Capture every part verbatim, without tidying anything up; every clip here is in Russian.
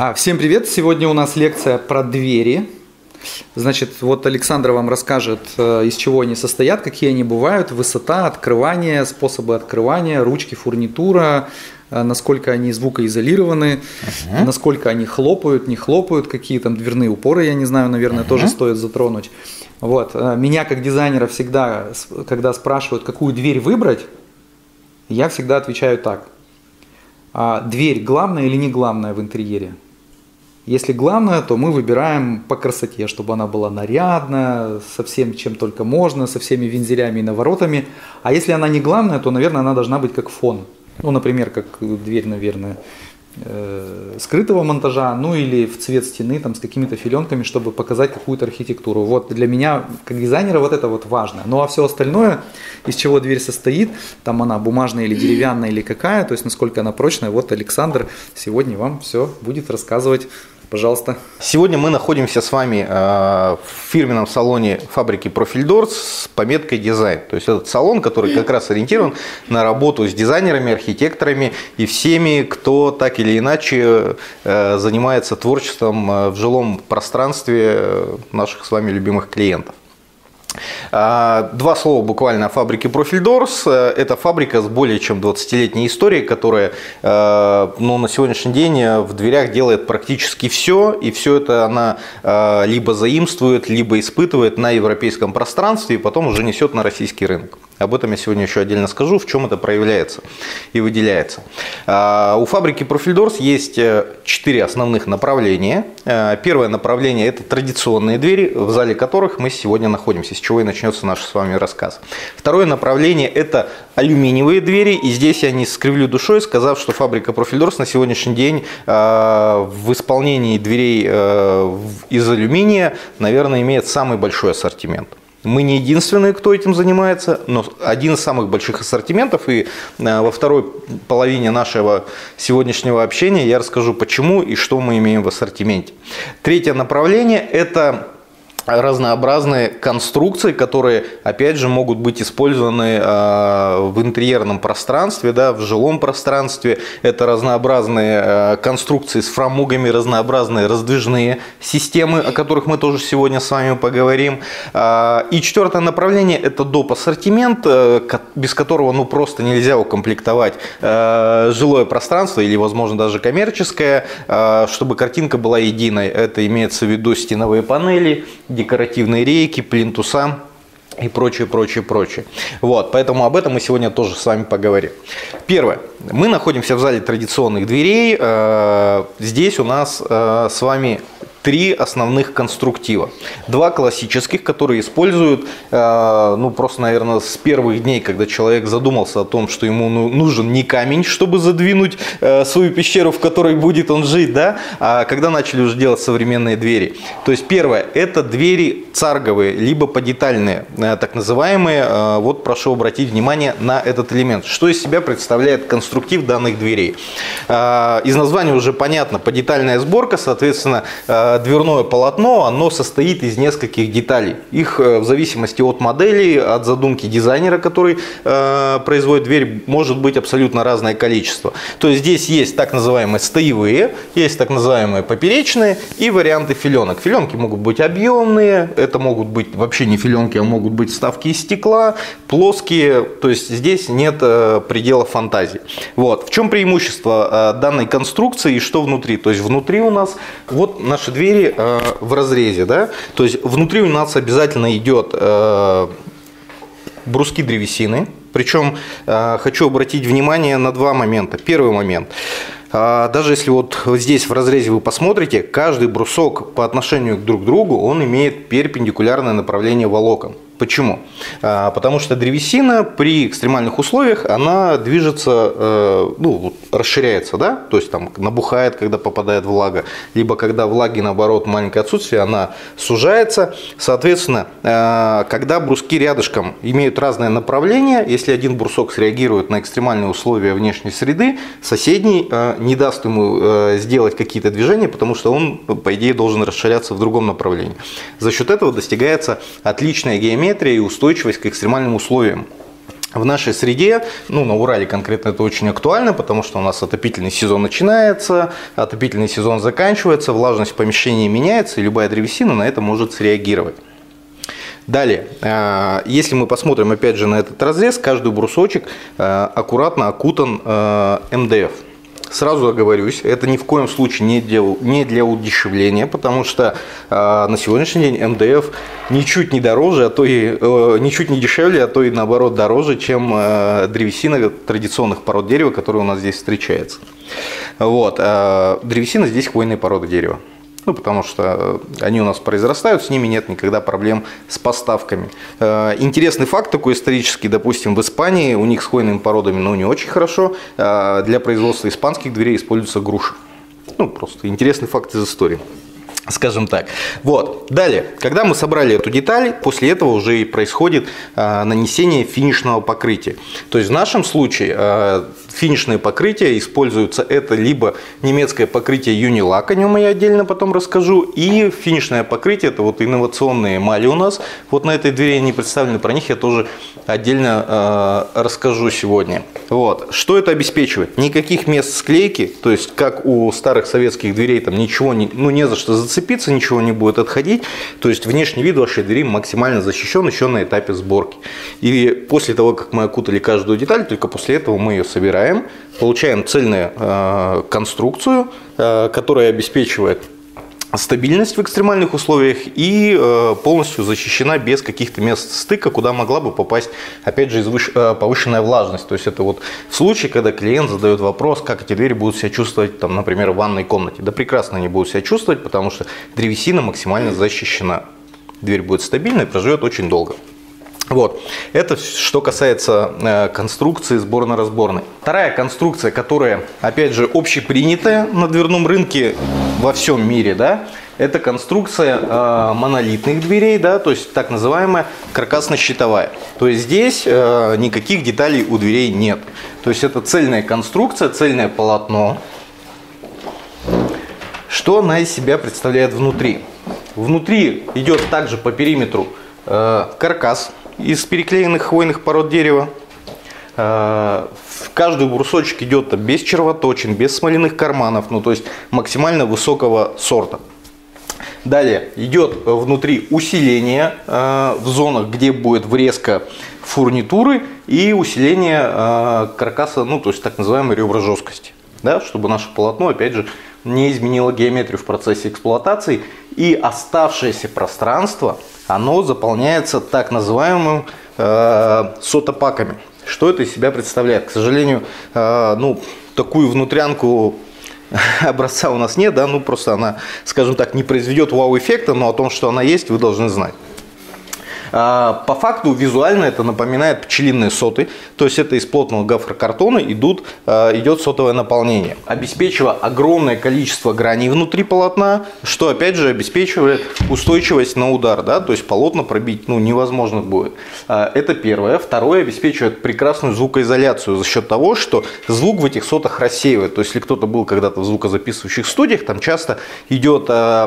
А, всем привет! Сегодня у нас лекция про двери. Значит, вот Александр вам расскажет, из чего они состоят, какие они бывают, высота, открывание, способы открывания, ручки, фурнитура, насколько они звукоизолированы, uh-huh. насколько они хлопают, не хлопают, какие там дверные упоры, я не знаю, наверное, uh-huh. тоже стоит затронуть. Вот. Меня как дизайнера всегда, когда спрашивают, какую дверь выбрать, я всегда отвечаю так. А дверь главная или не главная в интерьере? Если главное, то мы выбираем по красоте, чтобы она была нарядная, со всем, чем только можно, со всеми вензелями и наворотами. А если она не главная, то, наверное, она должна быть как фон. Ну, например, как дверь, наверное, э, скрытого монтажа, ну или в цвет стены там, с какими-то филенками, чтобы показать какую-то архитектуру. Вот для меня, как дизайнера, вот это вот важно. Ну а все остальное, из чего дверь состоит, там она бумажная или деревянная или какая, то есть насколько она прочная, вот Александр сегодня вам все будет рассказывать. Пожалуйста. Сегодня мы находимся с вами в фирменном салоне фабрики Profil-Doors с пометкой «Дизайн». То есть этот салон, который как раз ориентирован на работу с дизайнерами, архитекторами и всеми, кто так или иначе занимается творчеством в жилом пространстве наших с вами любимых клиентов. Два слова буквально о фабрике Profil-Doors. Это фабрика с более чем двадцатилетней историей, которая ну, на сегодняшний день в дверях делает практически все. И все это она либо заимствует, либо испытывает на европейском пространстве и потом уже несет на российский рынок. Об этом я сегодня еще отдельно скажу, в чем это проявляется и выделяется. У фабрики Profil-Doors есть четыре основных направления. Первое направление – это традиционные двери, в зале которых мы сегодня находимся, с чего и начнется наш с вами рассказ. Второе направление – это алюминиевые двери. И здесь я не скривлю душой, сказав, что фабрика Profil-Doors на сегодняшний день в исполнении дверей из алюминия, наверное, имеет самый большой ассортимент. Мы не единственные, кто этим занимается, но один из самых больших ассортиментов. И во второй половине нашего сегодняшнего общения я расскажу, почему и что мы имеем в ассортименте. Третье направление – это разнообразные конструкции, которые, опять же, могут быть использованы в интерьерном пространстве, да, в жилом пространстве. Это разнообразные конструкции с фрамугами, разнообразные раздвижные системы, о которых мы тоже сегодня с вами поговорим. И четвертое направление – это доп. Ассортимент, без которого ну, просто нельзя укомплектовать жилое пространство или, возможно, даже коммерческое, чтобы картинка была единой. Это имеется в виду стеновые панели, декоративные рейки, плинтуса и прочее, прочее, прочее. Вот, поэтому об этом мы сегодня тоже с вами поговорим. Первое. Мы находимся в зале традиционных дверей. Здесь у нас с вами три основных конструктива. Два классических, которые используют, ну просто, наверное, с первых дней, когда человек задумался о том, что ему нужен не камень, чтобы задвинуть свою пещеру, в которой будет он жить, да, а когда начали уже делать современные двери. То есть первое, это двери царговые, либо подетальные, так называемые. Вот прошу обратить внимание на этот элемент. Что из себя представляет конструктив данных дверей? Из названия уже понятно, подетальная сборка, соответственно, дверное полотно, оно состоит из нескольких деталей. Их в зависимости от модели, от задумки дизайнера, который э, производит дверь, может быть абсолютно разное количество. То есть здесь есть так называемые стоевые, есть так называемые поперечные и варианты филенок. Филенки могут быть объемные, это могут быть вообще не филенки, а могут быть вставки из стекла, плоские. То есть здесь нет э, предела фантазии. Вот. В чем преимущество э, данной конструкции и что внутри? То есть внутри у нас вот наши двери двери э, в разрезе, да, то есть внутри у нас обязательно идет э, бруски древесины, причем э, хочу обратить внимание на два момента. Первый момент. Даже если вот здесь в разрезе вы посмотрите, каждый брусок по отношению друг к другу, он имеет перпендикулярное направление волокон. Почему? Потому что древесина при экстремальных условиях, она движется, ну, расширяется, да, то есть там набухает, когда попадает влага, либо когда влаги, наоборот, маленькое отсутствие, она сужается. Соответственно, когда бруски рядышком имеют разное направление, если один брусок среагирует на экстремальные условия внешней среды, соседний не даст ему сделать какие-то движения, потому что он, по идее, должен расширяться в другом направлении. За счет этого достигается отличная геометрия и устойчивость к экстремальным условиям. В нашей среде, ну на Урале конкретно это очень актуально, потому что у нас отопительный сезон начинается, отопительный сезон заканчивается, влажность помещения меняется, и любая древесина на это может среагировать. Далее, если мы посмотрим опять же на этот разрез, каждый брусочек аккуратно окутан эм дэ эф. Сразу оговорюсь, это ни в коем случае не для, не для удешевления, потому что э, на сегодняшний день эм дэ эф ничуть не дороже, а то и э, ничуть не дешевле, а то и наоборот дороже, чем э, древесина традиционных пород дерева, которая у нас здесь встречается. Вот, э, древесина здесь хвойные породы дерева. Ну, потому что они у нас произрастают, с ними нет никогда проблем с поставками. Интересный факт такой исторический, допустим, в Испании у них с хвойными породами, ну, не очень хорошо. Для производства испанских дверей используется груша. Ну, просто интересный факт из истории. Скажем так. Вот. Далее, когда мы собрали эту деталь, после этого уже и происходит э, нанесение финишного покрытия. То есть в нашем случае э, финишное покрытие используется, это либо немецкое покрытие Unilac, о нем я отдельно потом расскажу, и финишное покрытие, это вот инновационные эмали у нас, вот на этой двери они представлены, про них я тоже отдельно э, расскажу сегодня. Вот. Что это обеспечивает? Никаких мест склейки, то есть как у старых советских дверей, там ничего не, ну, не за что зацепиться, ничего не будет отходить. То есть внешний вид вашей двери максимально защищен еще на этапе сборки. И после того, как мы окутали каждую деталь, только после этого мы ее собираем, получаем цельную э, конструкцию, э, которая обеспечивает стабильность в экстремальных условиях и э, полностью защищена без каких-то мест стыка, куда могла бы попасть, опять же, извыш... э, повышенная влажность. То есть это вот случай, когда клиент задает вопрос, как эти двери будут себя чувствовать, там, например, в ванной комнате. Да прекрасно они будут себя чувствовать, потому что древесина максимально защищена. Дверь будет стабильной и проживет очень долго. Вот. Это что касается э, конструкции сборно-разборной. Вторая конструкция, которая, опять же, общепринятая на дверном рынке во всем мире, да, это конструкция э, монолитных дверей, да, то есть так называемая каркасно-щитовая. То есть здесь э, никаких деталей у дверей нет. То есть это цельная конструкция, цельное полотно. Что она из себя представляет внутри? Внутри идет также по периметру э, каркас из переклеенных хвойных пород дерева. Каждый брусочек идет без червоточин, без смоляных карманов, ну то есть максимально высокого сорта. Далее идет внутри усиление в зонах, где будет врезка фурнитуры, и усиление каркаса, ну то есть так называемой ребра жесткости, да, чтобы наше полотно опять же не изменило геометрию в процессе эксплуатации, и оставшееся пространство оно заполняется так называемым э, сотопаками. Что это из себя представляет? К сожалению, э, ну, такую внутрянку образца у нас нет, да, ну просто она, скажем так, не произведет вау-эффекта, но о том, что она есть, вы должны знать. По факту визуально это напоминает пчелиные соты, то есть это из плотного гофрокартона идут, идет сотовое наполнение, обеспечивая огромное количество граней внутри полотна, что опять же обеспечивает устойчивость на удар, да, то есть полотна пробить ну, невозможно будет. Это первое. Второе, обеспечивает прекрасную звукоизоляцию за счет того, что звук в этих сотах рассеивает. То есть если кто-то был когда-то в звукозаписывающих студиях, там часто идет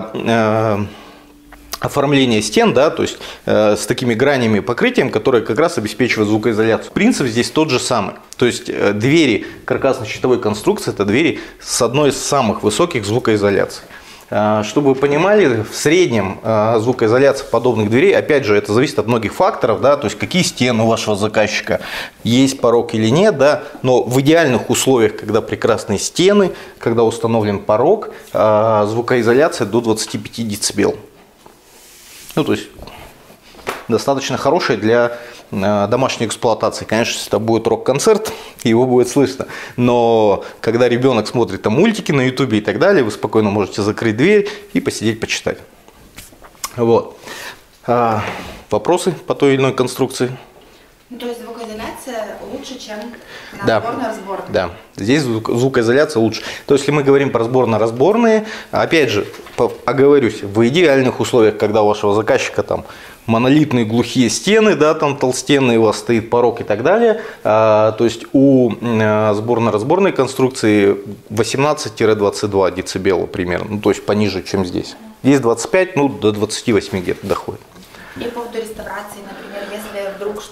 оформление стен, да, то есть э, с такими гранями покрытием, которое как раз обеспечивает звукоизоляцию. Принцип здесь тот же самый. То есть э, двери каркасно-щитовой конструкции — это двери с одной из самых высоких звукоизоляций. Э, чтобы вы понимали, в среднем э, звукоизоляция подобных дверей, опять же, это зависит от многих факторов, да, то есть какие стены у вашего заказчика, есть порог или нет, да, но в идеальных условиях, когда прекрасные стены, когда установлен порог, э, звукоизоляция до двадцати пяти децибел. Ну, то есть, достаточно хороший для э, домашней эксплуатации. Конечно, если это будет рок-концерт, его будет слышно. Но когда ребенок смотрит там мультики на ютубе и так далее, вы спокойно можете закрыть дверь и посидеть, почитать. Вот. А, вопросы по той или иной конструкции? Ну, то есть звукоизоляция лучше, чем Да. разборно-разборная? Да, здесь звук, звукоизоляция лучше. То есть, если мы говорим про разборно-разборные, опять же, оговорюсь, в идеальных условиях, когда у вашего заказчика там монолитные глухие стены, да, там толстенные, у вас стоит порог и так далее, а, то есть у а, сборно-разборной конструкции восемнадцать — двадцать два децибела примерно, ну, то есть пониже, чем здесь. Здесь двадцать пять, ну, до двадцати восьми где-то доходит. И по поводу реставрации, например, если вдруг что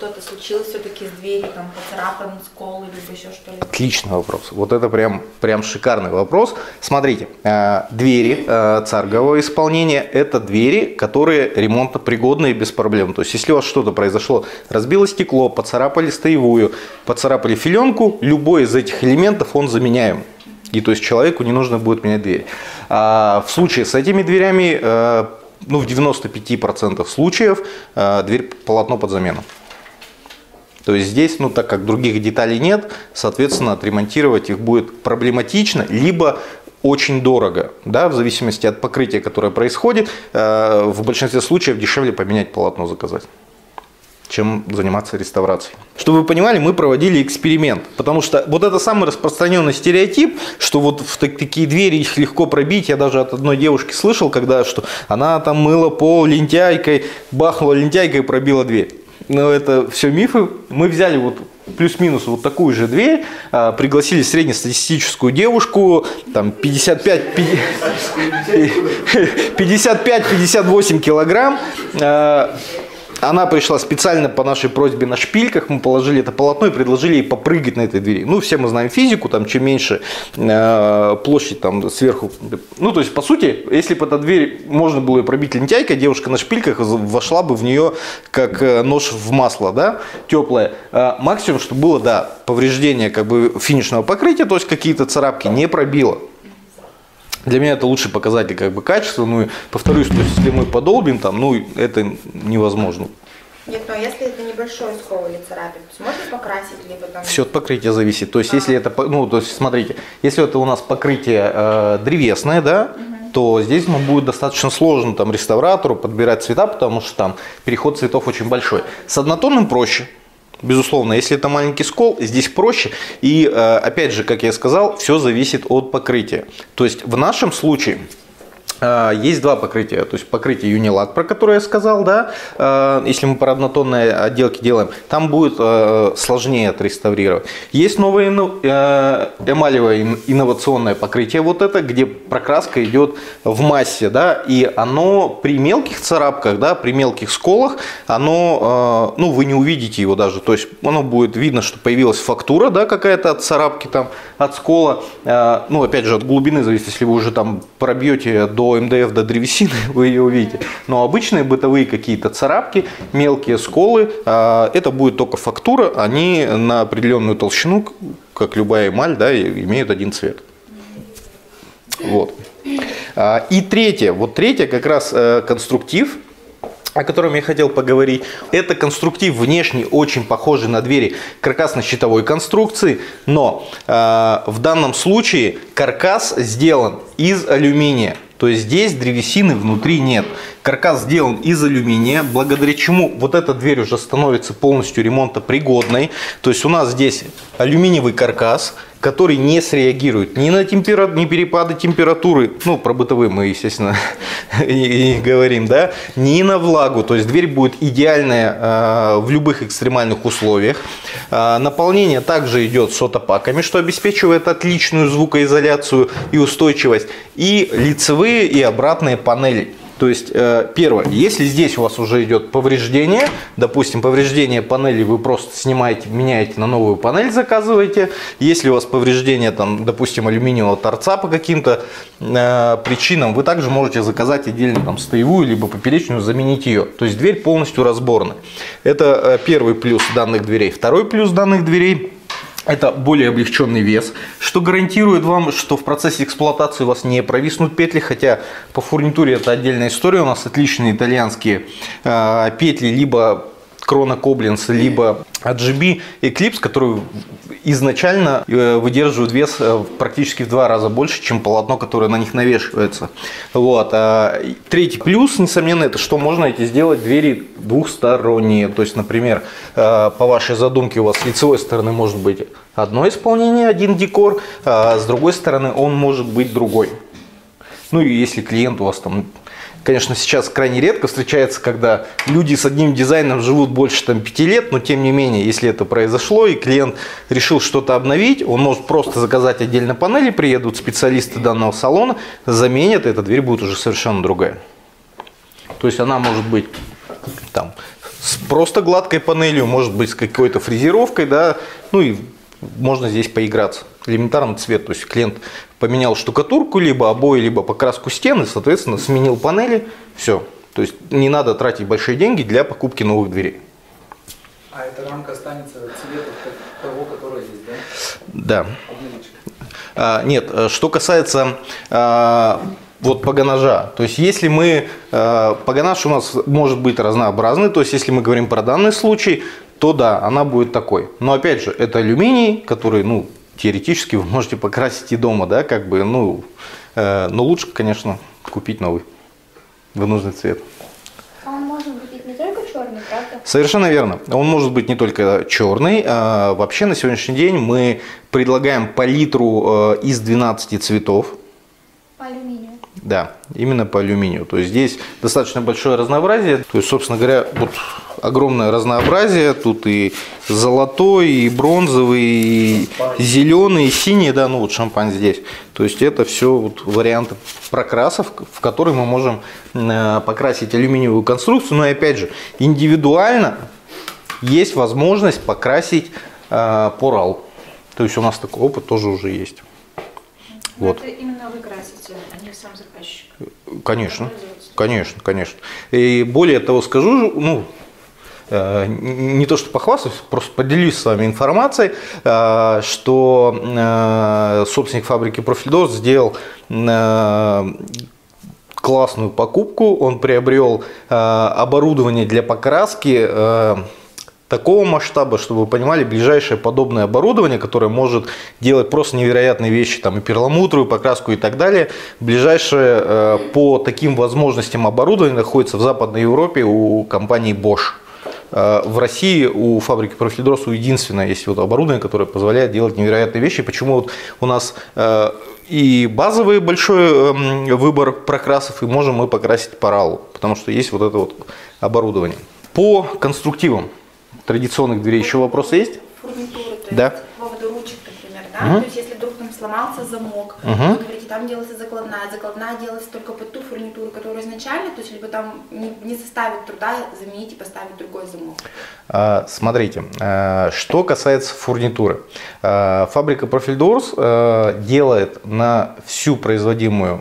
что-то случилось все-таки с дверью, там поцарапан, скол или еще что-либо? Отличный вопрос. Вот это прям, прям шикарный вопрос. Смотрите, э, двери э, царгового исполнения – это двери, которые ремонтопригодные без проблем. То есть, если у вас что-то произошло, разбило стекло, поцарапали стоевую, поцарапали филенку, любой из этих элементов он заменяем. И то есть человеку не нужно будет менять дверь. А в случае с этими дверями, э, ну, в девяноста пяти процентах случаев э, дверь полотно под замену. То есть здесь, ну, так как других деталей нет, соответственно, отремонтировать их будет проблематично, либо очень дорого, да, в зависимости от покрытия, которое происходит. Э, в большинстве случаев дешевле поменять полотно, заказать, чем заниматься реставрацией. Чтобы вы понимали, мы проводили эксперимент, потому что вот это самый распространенный стереотип, что вот в такие двери их легко пробить. Я даже от одной девушки слышал, когда что она там мыла пол лентяйкой, бахнула лентяйкой и пробила дверь. Но это все мифы. Мы взяли вот плюс-минус вот такую же дверь, пригласили среднестатистическую девушку, там пятьдесят пять пятьдесят восемь килограмм. Она пришла специально по нашей просьбе на шпильках, мы положили это полотно и предложили ей попрыгать на этой двери. Ну, все мы знаем физику, там, чем меньше э, площадь там сверху. Ну, то есть, по сути, если бы эта дверь можно было ее пробить лентяйкой, девушка на шпильках вошла бы в нее как нож в масло, да, теплое. А максимум, что было, да, повреждение как бы финишного покрытия, то есть какие-то царапки, не пробило. Для меня это лучший показатель как бы качества. Ну и повторюсь, то есть, если мы подолбим там, ну это невозможно. Нет, но если это небольшой скол или царапин, то можно покрасить либо там. Все от покрытия зависит. То есть, а. если это, ну, то есть, смотрите, если это у нас покрытие э, древесное, да, угу. то здесь ну, будет достаточно сложно там реставратору подбирать цвета, потому что там переход цветов очень большой. С однотонным проще. Безусловно, если это маленький скол, здесь проще. И опять же, как я сказал, все зависит от покрытия. То есть в нашем случае есть два покрытия. То есть покрытие Unilac, про которое я сказал, да, если мы по однотонной отделке делаем, там будет сложнее отреставрировать. Есть новое эмалевое инновационное покрытие, вот это, где прокраска идет в массе, да, и оно при мелких царапках, да, при мелких сколах, оно, ну, вы не увидите его даже, то есть оно будет видно, что появилась фактура, да, какая-то от царапки, там, от скола, ну, опять же, от глубины зависит, если вы уже там пробьете до эм дэ эф, до древесины, вы ее увидите. Но обычные бытовые какие-то царапки, мелкие сколы, это будет только фактура, они на определенную толщину, как любая эмаль, да, имеют один цвет. Вот. И третье, вот третье как раз конструктив, о котором я хотел поговорить. Это конструктив внешний, очень похожий на двери каркасно-щитовой конструкции, но э, в данном случае каркас сделан из алюминия. То есть здесь древесины внутри нет. Каркас сделан из алюминия, благодаря чему вот эта дверь уже становится полностью ремонтопригодной. То есть у нас здесь алюминиевый каркас, который не среагирует ни на темпера... ни перепады температуры, ну, про бытовые мы, естественно, и говорим, да, ни на влагу. То есть дверь будет идеальная э, в любых экстремальных условиях. Э, наполнение также идет сотопаками, что обеспечивает отличную звукоизоляцию и устойчивость. И лицевые и обратные панели. То есть, первое, если здесь у вас уже идет повреждение, допустим, повреждение панели вы просто снимаете, меняете на новую панель, заказываете. Если у вас повреждение, там, допустим, алюминиевого торца по каким-то э, причинам, вы также можете заказать отдельно там, стоевую, либо поперечную, заменить ее. То есть, дверь полностью разборная. Это первый плюс данных дверей. Второй плюс данных дверей – это более облегченный вес, что гарантирует вам, что в процессе эксплуатации у вас не провиснут петли, хотя по фурнитуре это отдельная история, у нас отличные итальянские э, петли, либо Крона Коблинс, либо эй джи би Eclipse, которые изначально выдерживают вес практически в два раза больше, чем полотно, которое на них навешивается. Вот. А третий плюс, несомненно, это что можно эти сделать двери двухсторонние. То есть, например, по вашей задумке у вас с лицевой стороны может быть одно исполнение, один декор, а с другой стороны он может быть другой. Ну и если клиент у вас там... Конечно, сейчас крайне редко встречается, когда люди с одним дизайном живут больше там, пяти лет, но тем не менее, если это произошло и клиент решил что-то обновить, он может просто заказать отдельно панели, приедут специалисты данного салона, заменят, и эта дверь будет уже совершенно другая. То есть она может быть там, с просто гладкой панелью, может быть, с какой-то фрезеровкой, да, ну и можно здесь поиграться. Элементарный цвет, то есть клиент поменял штукатурку, либо обои, либо покраску стены, соответственно, сменил панели, все. То есть не надо тратить большие деньги для покупки новых дверей. А эта рамка останется цвета того, который есть, Да. да? А, нет, что касается а, вот погонажа, то есть если мы, а, погонаж у нас может быть разнообразный, то есть если мы говорим про данный случай, то да, она будет такой. Но опять же, это алюминий, который, ну, теоретически вы можете покрасить и дома, да, как бы, ну, э, но лучше, конечно, купить новый в нужный цвет. А он может быть не только черный, правда? Совершенно верно. Он может быть не только черный. А вообще на сегодняшний день мы предлагаем палитру из двенадцати цветов. По алюминию. Да, именно по алюминию. То есть здесь достаточно большое разнообразие. То есть, собственно говоря, вот огромное разнообразие. Тут и золотой, и бронзовый, и зеленый, и синий. Да, ну вот шампань здесь. То есть это все вот варианты прокрасов, в которые мы можем покрасить алюминиевую конструкцию. Но и опять же, индивидуально есть возможность покрасить э, по рал. То есть у нас такой опыт тоже уже есть. Но Вот. это именно вы красите, а не сам заказчик. Конечно, конечно, конечно. И более того скажу, ну, э, не то что похвастаюсь, просто поделюсь с вами информацией, э, что э, собственник фабрики Profildor сделал э, классную покупку. Он приобрел э, оборудование для покраски э, такого масштаба, чтобы вы понимали, ближайшее подобное оборудование, которое может делать просто невероятные вещи, там и перламутровую покраску и так далее, ближайшее э, по таким возможностям оборудование находится в Западной Европе у компании Bosch. Э, в России у фабрики Profildor единственное есть вот оборудование, которое позволяет делать невероятные вещи. Почему вот у нас э, и базовый большой э, выбор прокрасов, и можем мы покрасить по ралу, потому что есть вот это вот оборудование. По конструктивам традиционных дверей еще вопросы есть? Фурнитуры, то Да. есть по поводу ручек, например, да? Мгм. То есть если вдруг там сломался замок, Мгм. вы говорите, там делается закладная, закладная делается только под ту фурнитуру, которая изначально, то есть либо там не, не составит труда заменить и поставить другой замок. А, Смотрите, а, что касается фурнитуры. А, Фабрика Profildor а, делает на всю производимую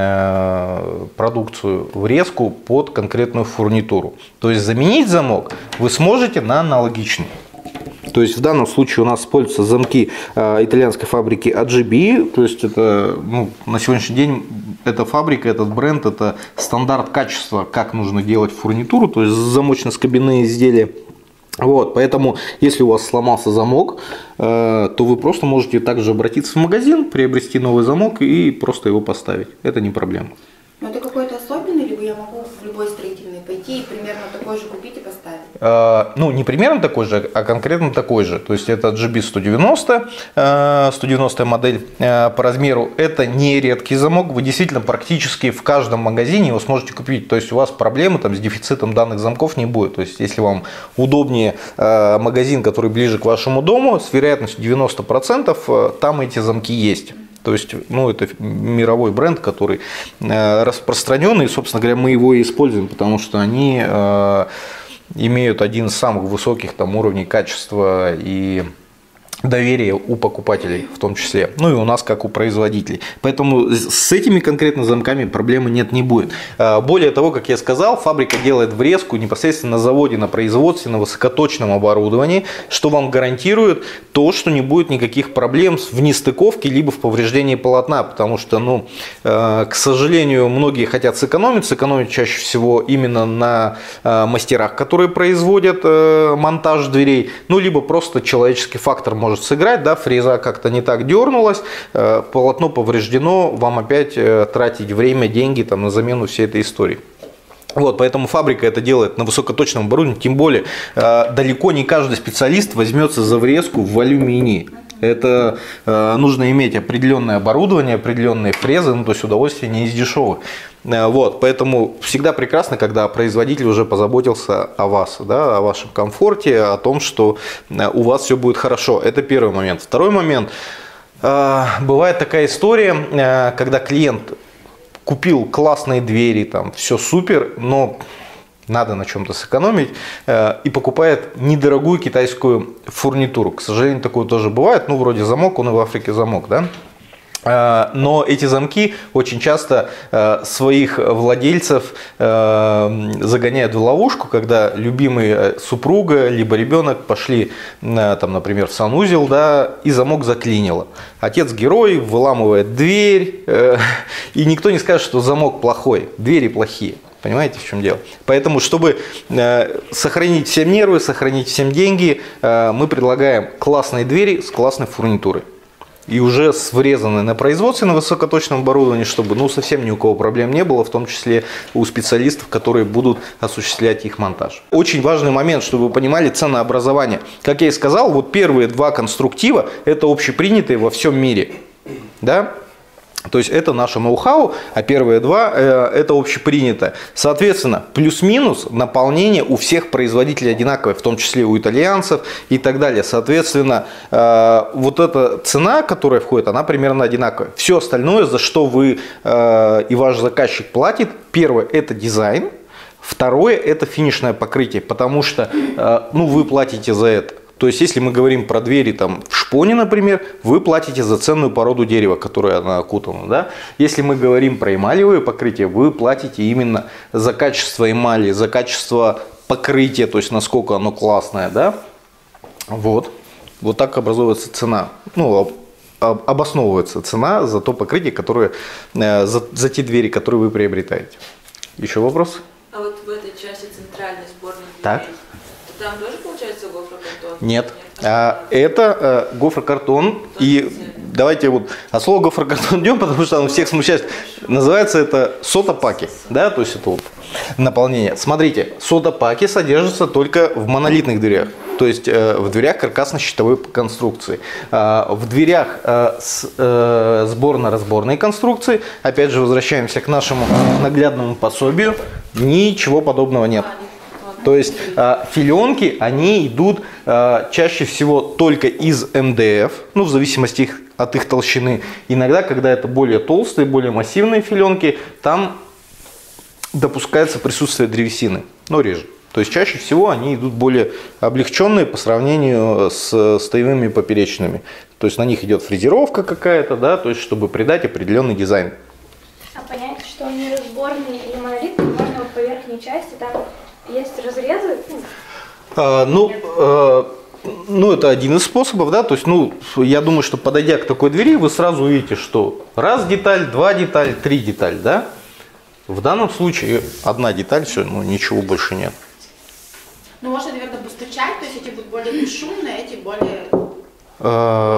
а, продукцию врезку под конкретную фурнитуру. То есть заменить замок вы сможете на аналогичный. То есть в данном случае у нас используются замки э, итальянской фабрики эй джи би. То есть это, ну, на сегодняшний день эта фабрика, этот бренд, это стандарт качества, как нужно делать фурнитуру, то есть замочно-скобяные изделия. Вот, поэтому, если у вас сломался замок, э, то вы просто можете также обратиться в магазин, приобрести новый замок и просто его поставить. Это не проблема. Но это какой-то особенный, либо я могу в любой строительный пойти и примерно такой же купить и поставить? Э, ну, не примерно такой же, а конкретно такой же. То есть это джи би сто девяносто, э, сто девяностая модель э, по размеру. Это не редкий замок. Вы действительно практически в каждом магазине его сможете купить. То есть у вас проблемы там с дефицитом данных замков не будет. То есть если вам удобнее э, магазин, который ближе к вашему дому, с вероятностью девяносто процентов э, там эти замки есть. То есть, ну, это мировой бренд, который э, распространенный, и, собственно говоря, мы его и используем, потому что они э, имеют один из самых высоких там уровней качества и доверия у покупателей в том числе, ну и у нас как у производителей. Поэтому с этими конкретно замками проблемы нет, не будет. Более того, как я сказал, фабрика делает врезку непосредственно на заводе, на производстве, на высокоточном оборудовании, что вам гарантирует то, что не будет никаких проблем в нестыковке либо в повреждении полотна, потому что, ну, к сожалению, многие хотят сэкономить, сэкономить чаще всего именно на мастерах, которые производят монтаж дверей, ну либо просто человеческий фактор может сыграть, да, фреза как-то не так дернулась, э, полотно повреждено, вам опять э, тратить время, деньги там, на замену всей этой истории. Вот, поэтому фабрика это делает на высокоточном оборудовании, тем более э, далеко не каждый специалист возьмется за врезку в алюминии. Это э, нужно иметь определенное оборудование, определенные фрезы, ну, то есть удовольствие не из дешевых. Э, вот, поэтому всегда прекрасно, когда производитель уже позаботился о вас, да, о вашем комфорте, о том, что э, у вас все будет хорошо. Это первый момент. Второй момент. Э, бывает такая история, э, когда клиент купил классные двери, там все супер, но надо на чем-то сэкономить, и покупает недорогую китайскую фурнитуру. К сожалению, такое тоже бывает. Ну, вроде замок, он и в Африке замок, да? Но эти замки очень часто своих владельцев загоняют в ловушку, когда любимый супруга либо ребенок пошли, там, например, в санузел, да, и замок заклинило. Отец-герой выламывает дверь, и никто не скажет, что замок плохой, двери плохие. Понимаете, в чем дело? Поэтому, чтобы э, сохранить всем нервы, сохранить всем деньги, э, мы предлагаем классные двери с классной фурнитурой. И уже с врезанной на производстве на высокоточном оборудовании, чтобы ну, совсем ни у кого проблем не было, в том числе у специалистов, которые будут осуществлять их монтаж. Очень важный момент, чтобы вы понимали ценообразование. Как я и сказал, вот первые два конструктива – это общепринятые во всем мире. Да? То есть это наше ноу-хау, а первые два э, это общепринято. Соответственно, плюс-минус наполнение у всех производителей одинаковое, в том числе у итальянцев и так далее. Соответственно, э, вот эта цена, которая входит, она примерно одинаковая. Все остальное, за что вы э, и ваш заказчик платит, первое это дизайн, второе это финишное покрытие, потому что э, ну, вы платите за это. То есть, если мы говорим про двери там, в шпоне, например, вы платите за ценную породу дерева, которой она окутана. Да? Если мы говорим про эмалевые покрытия, вы платите именно за качество эмали, за качество покрытия, то есть, насколько оно классное. Да? Вот. Вот так образуется цена. Ну, обосновывается цена за то покрытие, которое, за, за те двери, которые вы приобретаете. Еще вопрос? А вот в этой части центральной сборной дверей, так. там тоже получается гофрокартон? Нет. А, это а, гофрокартон. И давайте вот от слова гофрокартон идем, потому что он всех смущает. Называется это сота-паки. Да, то есть это вот наполнение. Смотрите, сота-паки содержатся только в монолитных дверях. То есть э, в дверях каркасно-щитовой конструкции. Э, в дверях э, с, э, сборно-разборной конструкции, опять же возвращаемся к нашему наглядному пособию, ничего подобного нет. То есть э, филенки, они идут э, чаще всего только из эм дэ эф, ну в зависимости их, от их толщины. Иногда, когда это более толстые, более массивные филенки, там допускается присутствие древесины, но реже. То есть чаще всего они идут более облегченные по сравнению с стоевыми поперечными. То есть на них идет фрезеровка какая-то, да, то есть чтобы придать определенный дизайн. А понять, что они разборные или монолитные, можно вот по верхней части, там есть разрезы? А, ну, а, ну, это один из способов, да, то есть, ну, я думаю, что подойдя к такой двери, вы сразу увидите, что раз деталь, два деталь, три деталь, да. В данном случае одна деталь, все, ну, ничего больше нет. Ну, можно, наверное, постучать, то есть эти будут более бесшумные, эти более А...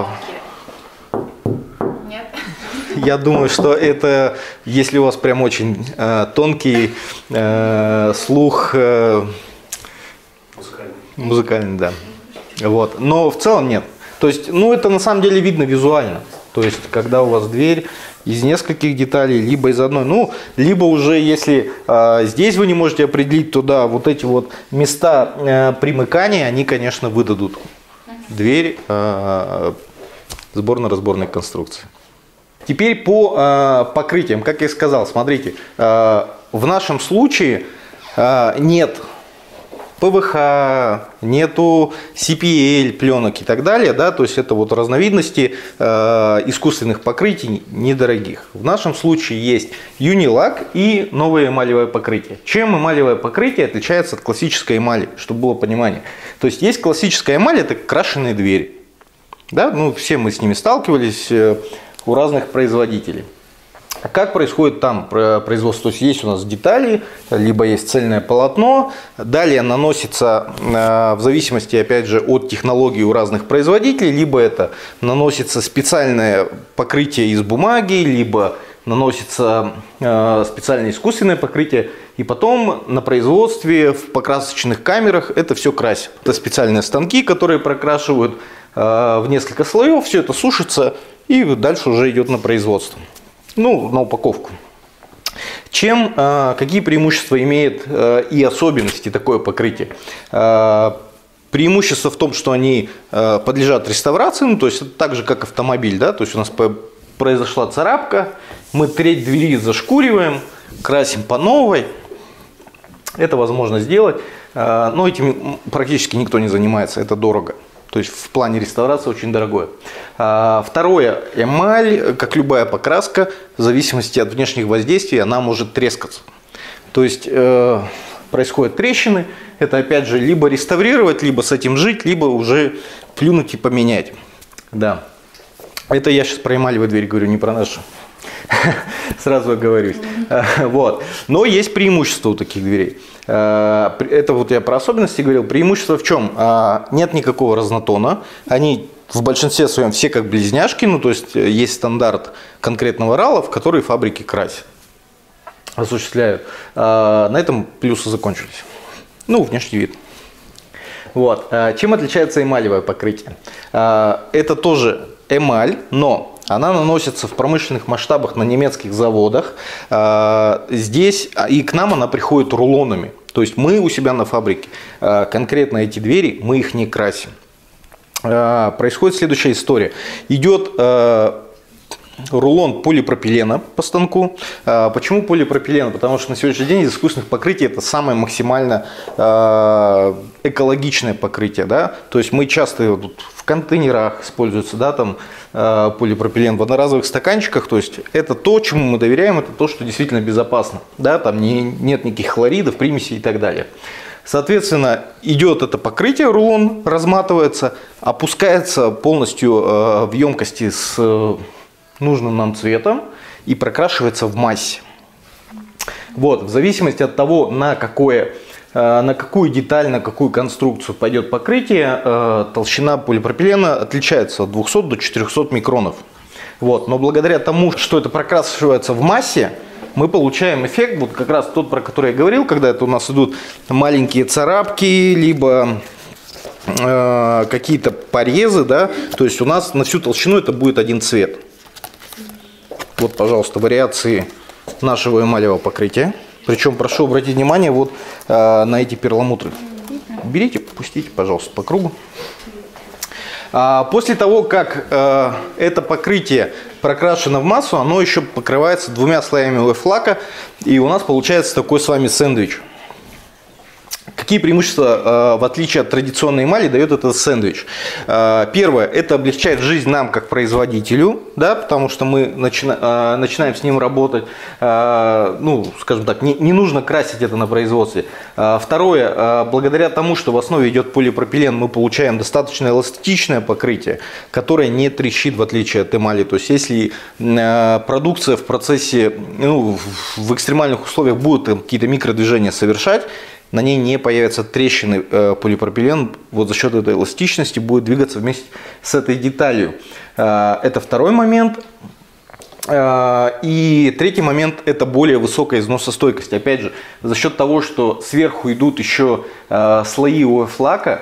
Нет? Я думаю, что это, если у вас прям очень э, тонкий э, слух, э, музыкальный. музыкальный, да. Вот. Но в целом нет. То есть, ну, это на самом деле видно визуально. То есть, когда у вас дверь из нескольких деталей, либо из одной, ну, либо уже, если э, здесь вы не можете определить, то да, вот эти вот места э, примыкания, они, конечно, выдадут дверь э, сборно-разборной конструкции. Теперь по э, покрытиям, как я и сказал, смотрите, э, в нашем случае э, нет пэ вэ ха, нету си пи эл пленок и так далее, да, то есть это вот разновидности э, искусственных покрытий недорогих. В нашем случае есть юнилак и новое эмалевое покрытие. Чем эмалевое покрытие отличается от классической эмали, чтобы было понимание? То есть есть классическая эмаль, это крашеные двери, да, ну все мы с ними сталкивались э, у разных производителей. Как происходит там производство? То есть есть у нас детали, либо есть цельное полотно, далее наносится в зависимости, опять же, от технологии у разных производителей, либо это наносится специальное покрытие из бумаги, либо наносится специальное искусственное покрытие, и потом на производстве в покрасочных камерах это все красят. Это специальные станки, которые прокрашивают в несколько слоев, все это сушится и дальше уже идет на производство. Ну, на упаковку. Чем, э, какие преимущества имеет э, и особенности такое покрытие? Э, преимущество в том, что они э, подлежат реставрации, ну, то есть это так же, как автомобиль, да, то есть у нас по, произошла царапка, мы треть двери зашкуриваем, красим по новой, Это возможно сделать, но этим практически никто не занимается, это дорого. То есть в плане реставрации очень дорогое. Второе, эмаль, как любая покраска, в зависимости от внешних воздействий, она может трескаться. То есть э, происходят трещины, это опять же либо реставрировать, либо с этим жить, либо уже плюнуть и поменять. Да. Это я сейчас про эмалевую дверь говорю, не про нашу. Сразу оговорюсь. Вот. Но есть преимущество у таких дверей. Это вот я про особенности говорил. Преимущество в чем? Нет никакого разнотона. Они в большинстве своем все как близняшки. Ну, то есть есть стандарт конкретного рала, в который фабрики красят, осуществляют. На этом плюсы закончились. Ну, внешний вид. Вот. Чем отличается эмалевое покрытие? Это тоже эмаль, но она наносится в промышленных масштабах на немецких заводах. Здесь и к нам она приходит рулонами. То есть мы у себя на фабрике конкретно эти двери, мы их не красим. Происходит следующая история. Идет рулон полипропилена по станку. Почему полипропилен? Потому что на сегодняшний день из искусственных покрытий это самое максимально экологичное покрытие. Да? То есть мы часто в контейнерах используется, да, там, полипропилен, в одноразовых стаканчиках. То есть это то, чему мы доверяем, это то, что действительно безопасно. Да? Там не, нет никаких хлоридов, примесей и так далее. Соответственно, идет это покрытие, рулон разматывается, опускается полностью в емкости с нужным нам цветом и прокрашивается в массе. Вот, в зависимости от того, на, какое, на какую деталь, на какую конструкцию пойдет покрытие, толщина полипропилена отличается от двухсот до четырёхсот микронов. Вот, но благодаря тому, что это прокрашивается в массе, мы получаем эффект, вот как раз тот, про который я говорил, когда это у нас идут маленькие царапки, либо э, какие-то порезы, да, то есть у нас на всю толщину это будет один цвет. Вот, пожалуйста, вариации нашего эмалевого покрытия. Причем прошу обратить внимание вот э, на эти перламутры. Берите, пустите, пожалуйста, по кругу. А после того, как э, это покрытие прокрашено в массу, оно еще покрывается двумя слоями ОФ лака, и у нас получается такой с вами сэндвич. Какие преимущества, в отличие от традиционной эмали, дает этот сэндвич? Первое, это облегчает жизнь нам как производителю, да, потому что мы начина, начинаем с ним работать, ну, скажем так, не, не нужно красить это на производстве. Второе, благодаря тому, что в основе идет полипропилен, мы получаем достаточно эластичное покрытие, которое не трещит, в отличие от эмали. То есть, если продукция в процессе, ну, в экстремальных условиях будет какие-то микродвижения совершать, на ней не появятся трещины, полипропилен вот за счет этой эластичности будет двигаться вместе с этой деталью. Это второй момент. И третий момент – это более высокая износостойкость. Опять же, за счет того, что сверху идут еще слои ОФ лака,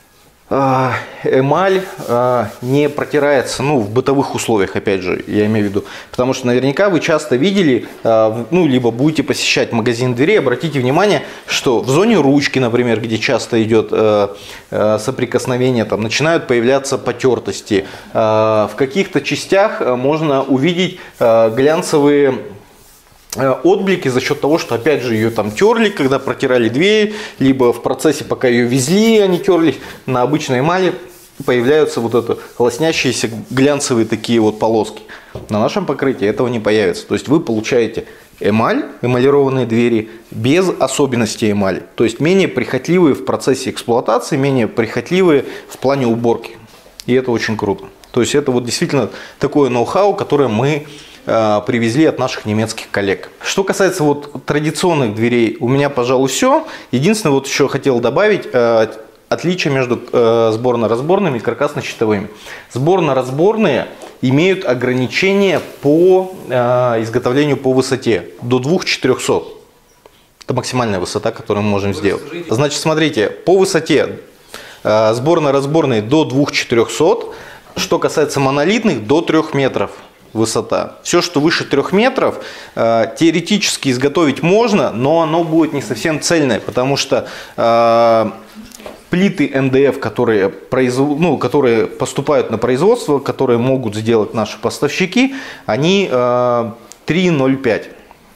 эмаль не протирается, ну, в бытовых условиях, опять же, я имею в виду. Потому что наверняка вы часто видели, ну, либо будете посещать магазин дверей, обратите внимание, что в зоне ручки, например, где часто идет соприкосновение, там начинают появляться потертости. В каких-то частях можно увидеть глянцевые отблики за счет того, что опять же ее там терли, когда протирали дверь, либо в процессе, пока ее везли, они терлись. На обычной эмали появляются вот это лоснящиеся глянцевые такие вот полоски. На нашем покрытии этого не появится. То есть вы получаете эмаль, эмалированные двери без особенностей эмали. То есть менее прихотливые в процессе эксплуатации, менее прихотливые в плане уборки. И это очень круто. То есть это вот действительно такое ноу-хау, которое мы привезли от наших немецких коллег. Что касается вот традиционных дверей, у меня, пожалуй, все. Единственное, вот еще хотел добавить э, отличие между э, сборно-разборными и каркасно-щитовыми. Сборно-разборные имеют ограничения по э, изготовлению по высоте до двух тысяч четырёхсот. Это максимальная высота, которую мы можем сделать. Значит, смотрите, по высоте э, сборно-разборные до двух тысяч четырёхсот. Что касается монолитных, до трёх метров. Высота. Все, что выше трёх метров, э, теоретически изготовить можно, но оно будет не совсем цельное, потому что э, плиты эм дэ эф, которые, производ... ну, которые поступают на производство, которые могут сделать наши поставщики, они э, три ноль пять.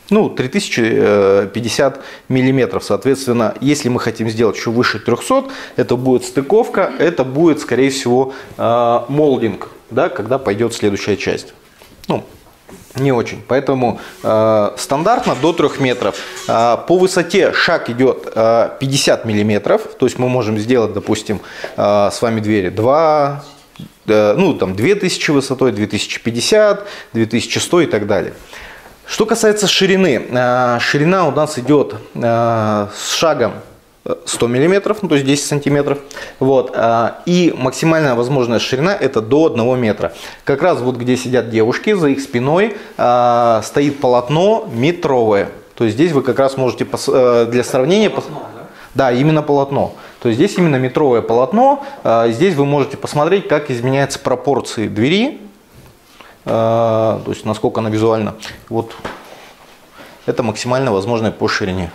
Ну, три тысячи пятьдесят миллиметров. Соответственно, если мы хотим сделать еще выше трехсот, это будет стыковка, это будет, скорее всего, молдинг, да, когда пойдет следующая часть. Ну, не очень. Поэтому э, стандартно до трёх метров. Э, по высоте шаг идет э, пятьдесят миллиметров. То есть мы можем сделать, допустим, э, с вами двери два, э, ну, там, две тысячи высотой, две тысячи пятьдесят, две тысячи сто и так далее. Что касается ширины. Э, ширина у нас идет э, с шагом сто миллиметров, ну, то есть десять сантиметров. Вот. И максимальная возможная ширина это до одного метра. Как раз вот где сидят девушки, за их спиной э, стоит полотно метровое. То есть здесь вы как раз можете э, для сравнения... Полотно, да? Да, именно полотно. То есть здесь именно метровое полотно. Э, здесь вы можете посмотреть, как изменяются пропорции двери. Э, то есть насколько она визуально. Вот. Это максимально возможное по ширине.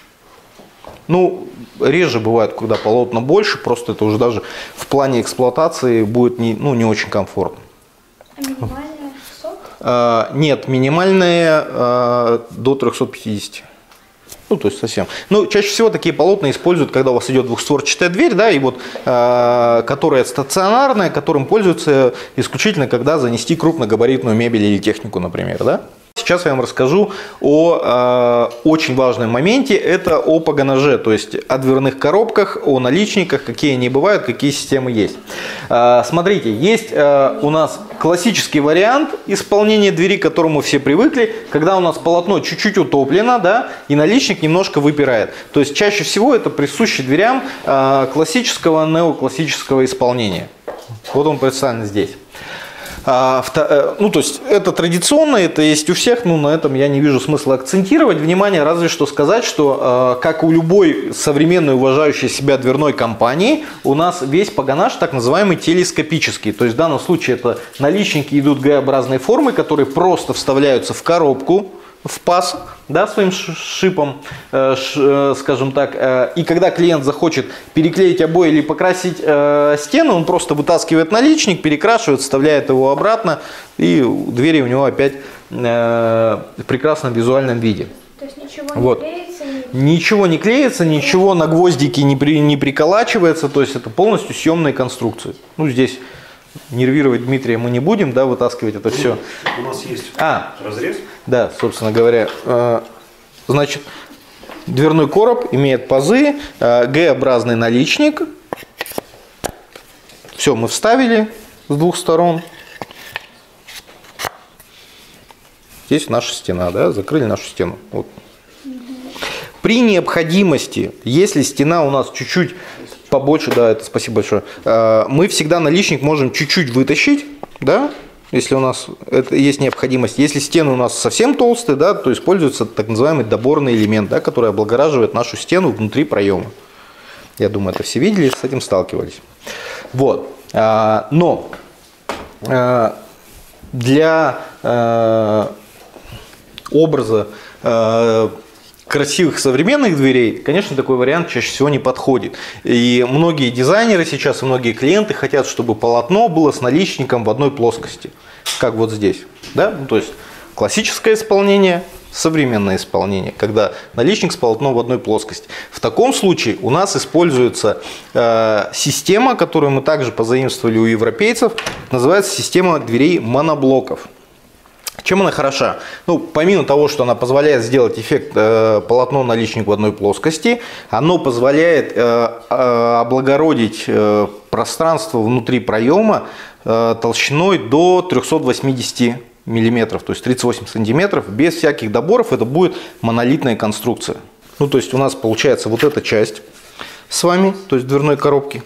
Ну, реже бывает, когда полотна больше, просто это уже даже в плане эксплуатации будет не, ну, не очень комфортно. А минимальная шестьсот? А, нет, минимальная а, до трёхсот пятидесяти. Ну, то есть совсем. Ну, чаще всего такие полотна используют, когда у вас идет двухстворчатая дверь, да, и вот, а, которая стационарная, которым пользуются исключительно, когда занести крупногабаритную мебель или технику, например, да. Сейчас я вам расскажу о э, очень важном моменте, это о погонаже, то есть о дверных коробках, о наличниках, какие они бывают, какие системы есть. Э, смотрите, есть э, у нас классический вариант исполнения двери, к которому все привыкли, когда у нас полотно чуть-чуть утоплено, да, и наличник немножко выпирает. То есть чаще всего это присуще дверям э, классического, неоклассического исполнения. Вот он представлен здесь. Ну, то есть это традиционно, это есть у всех, но на этом я не вижу смысла акцентировать внимание, разве что сказать, что как у любой современной уважающей себя дверной компании, у нас весь погонаж так называемый телескопический. То есть в данном случае это наличники идут Г-образной формы, которые просто вставляются в коробку, в паз, да, своим шипом, э, ш, э, скажем так, э, и когда клиент захочет переклеить обои или покрасить э, стены, он просто вытаскивает наличник, перекрашивает, вставляет его обратно, и двери у него опять э, в прекрасном визуальном виде. То есть ничего вот. не клеится? Не... Ничего не клеится, ничего на гвоздики не, при, не приколачивается, то есть это полностью съемные конструкции. Ну, здесь нервировать Дмитрия мы не будем, да, вытаскивать это все. У нас есть а, разрез. Да, собственно говоря. Значит, дверной короб имеет пазы, Г-образный наличник. Все, мы вставили с двух сторон. Здесь наша стена, да, закрыли нашу стену. Вот. При необходимости, если стена у нас чуть-чуть побольше, да, это спасибо большое, мы всегда наличник можем чуть-чуть вытащить, да, если у нас это есть необходимость. Если стены у нас совсем толстые, да, то используется так называемый доборный элемент, да, который облагораживает нашу стену внутри проема. Я думаю, это все видели, с этим сталкивались. Вот. Но для образа красивых современных дверей, конечно, такой вариант чаще всего не подходит. И многие дизайнеры сейчас, и многие клиенты хотят, чтобы полотно было с наличником в одной плоскости, как вот здесь. Да? Ну, то есть классическое исполнение, современное исполнение, когда наличник с полотном в одной плоскости. В таком случае у нас используется э, система, которую мы также позаимствовали у европейцев, называется система дверей моноблоков. Чем она хороша? Ну, помимо того, что она позволяет сделать эффект э, полотно-наличник в одной плоскости, оно позволяет э, э, облагородить э, пространство внутри проема э, толщиной до трёхсот восьмидесяти миллиметров, то есть тридцать восемь сантиметров, без всяких доборов. Это будет монолитная конструкция. Ну, то есть у нас получается вот эта часть с вами, то есть дверной коробки,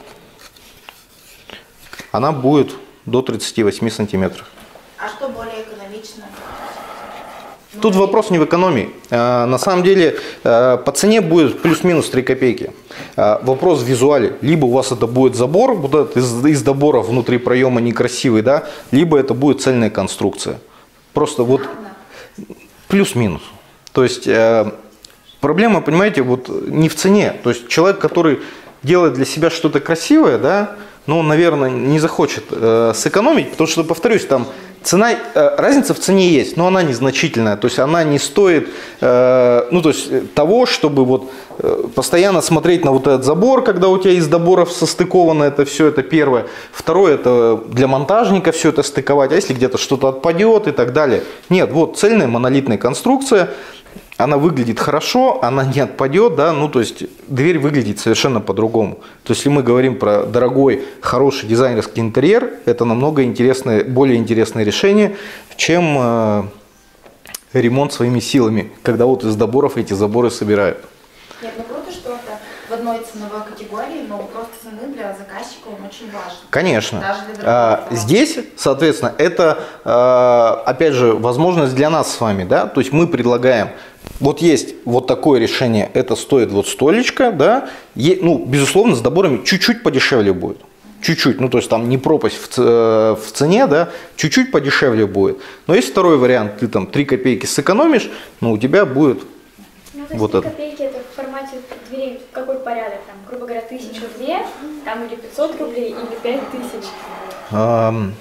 она будет до тридцати восьми сантиметров. А что более экономично? Тут вопрос не в экономии. На самом деле по цене будет плюс-минус три копейки. Вопрос в визуале. Либо у вас это будет забор, вот этот из, из добора внутри проема некрасивый, да, либо это будет цельная конструкция. Просто вот плюс-минус. То есть проблема, понимаете, вот не в цене. То есть человек, который делает для себя что-то красивое, да, ну, наверное, не захочет э, сэкономить, потому что, повторюсь, там Цена, разница в цене есть, но она незначительная, то есть она не стоит, ну, то есть того, чтобы вот постоянно смотреть на вот этот забор, когда у тебя из заборов состыковано это все, это первое. Второе, это для монтажника все это стыковать, а если где-то что-то отпадет и так далее. Нет, вот цельная монолитная конструкция, она выглядит хорошо, она не отпадет, да, ну, то есть дверь выглядит совершенно по-другому. То есть, если мы говорим про дорогой, хороший дизайнерский интерьер, это намного интересное, более интересное решение, чем э, ремонт своими силами, когда вот из заборов эти заборы собирают. Нет, ну круто, что это в одной ценовой категории, но вопрос цены для заказчика он очень важен. Конечно. Даже для а, здесь, соответственно, это, а, опять же, возможность для нас с вами, да, то есть мы предлагаем, вот есть вот такое решение, это стоит вот столечко, да, е, ну, безусловно, с доборами чуть-чуть подешевле будет. Чуть-чуть, ну то есть там не пропасть в, в цене, да, чуть-чуть подешевле будет. Но есть второй вариант, ты там три копейки сэкономишь, но у тебя будет Ну, то есть вот три это. копейки это в формате дверей какой порядок? Там, грубо говоря, тысячу две, там или пятьсот рублей, или пять тысяч. Эм,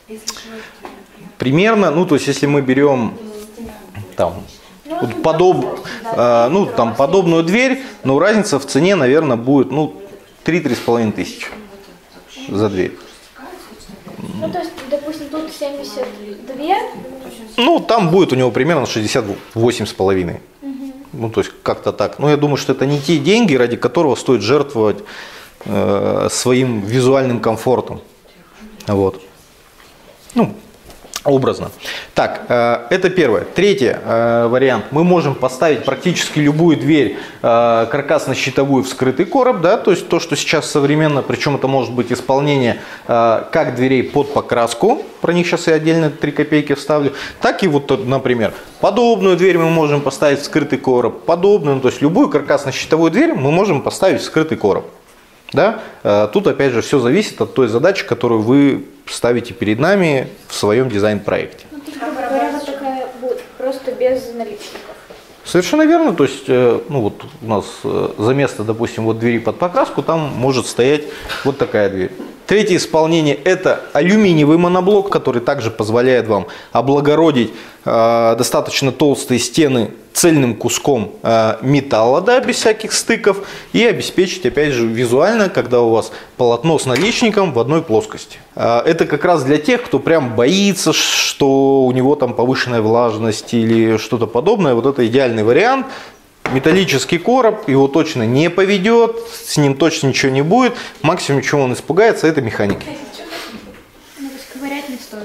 примерно, ну то есть если мы берем там, вот подоб, э, ну, там, подобную дверь, но разница в цене, наверное, будет ну, три-три с половиной тысячи за дверь. Ну, то есть, допустим, тут семьдесят два. Ну, там будет у него примерно шестьдесят восемь с половиной. Ну, то есть, как-то так. Но я думаю, что это не те деньги, ради которого стоит жертвовать э, своим визуальным комфортом. Вот. Ну, образно. Так, э, это первое. Третий э, вариант. Мы можем поставить практически любую дверь э, каркасно-щитовую в скрытый короб, да, то есть то, что сейчас современно, причем это может быть исполнение э, как дверей под покраску, про них сейчас я отдельно три копейки вставлю, так и вот, например, подобную дверь мы можем поставить в скрытый короб, подобную, ну, то есть любую каркасно-щитовую дверь мы можем поставить в скрытый короб. Да? Тут опять же все зависит от той задачи, которую вы ставите перед нами в своем дизайн-проекте. Ну, то есть, грубо говоря, вот такая будет, просто без наличников. Совершенно верно. То есть, ну вот у нас за место, допустим, вот двери под покраску, там может стоять вот такая дверь. Третье исполнение – это алюминиевый моноблок, который также позволяет вам облагородить э, достаточно толстые стены цельным куском э, металла, да, без всяких стыков, и обеспечить, опять же, визуально, когда у вас полотно с наличником в одной плоскости. Э, это как раз для тех, кто прям боится, что у него там повышенная влажность или что-то подобное. Вот это идеальный вариант. Металлический короб, его точно не поведет, с ним точно ничего не будет. Максимум, чего он испугается, это механики. Ну, то есть ковырять не стоит.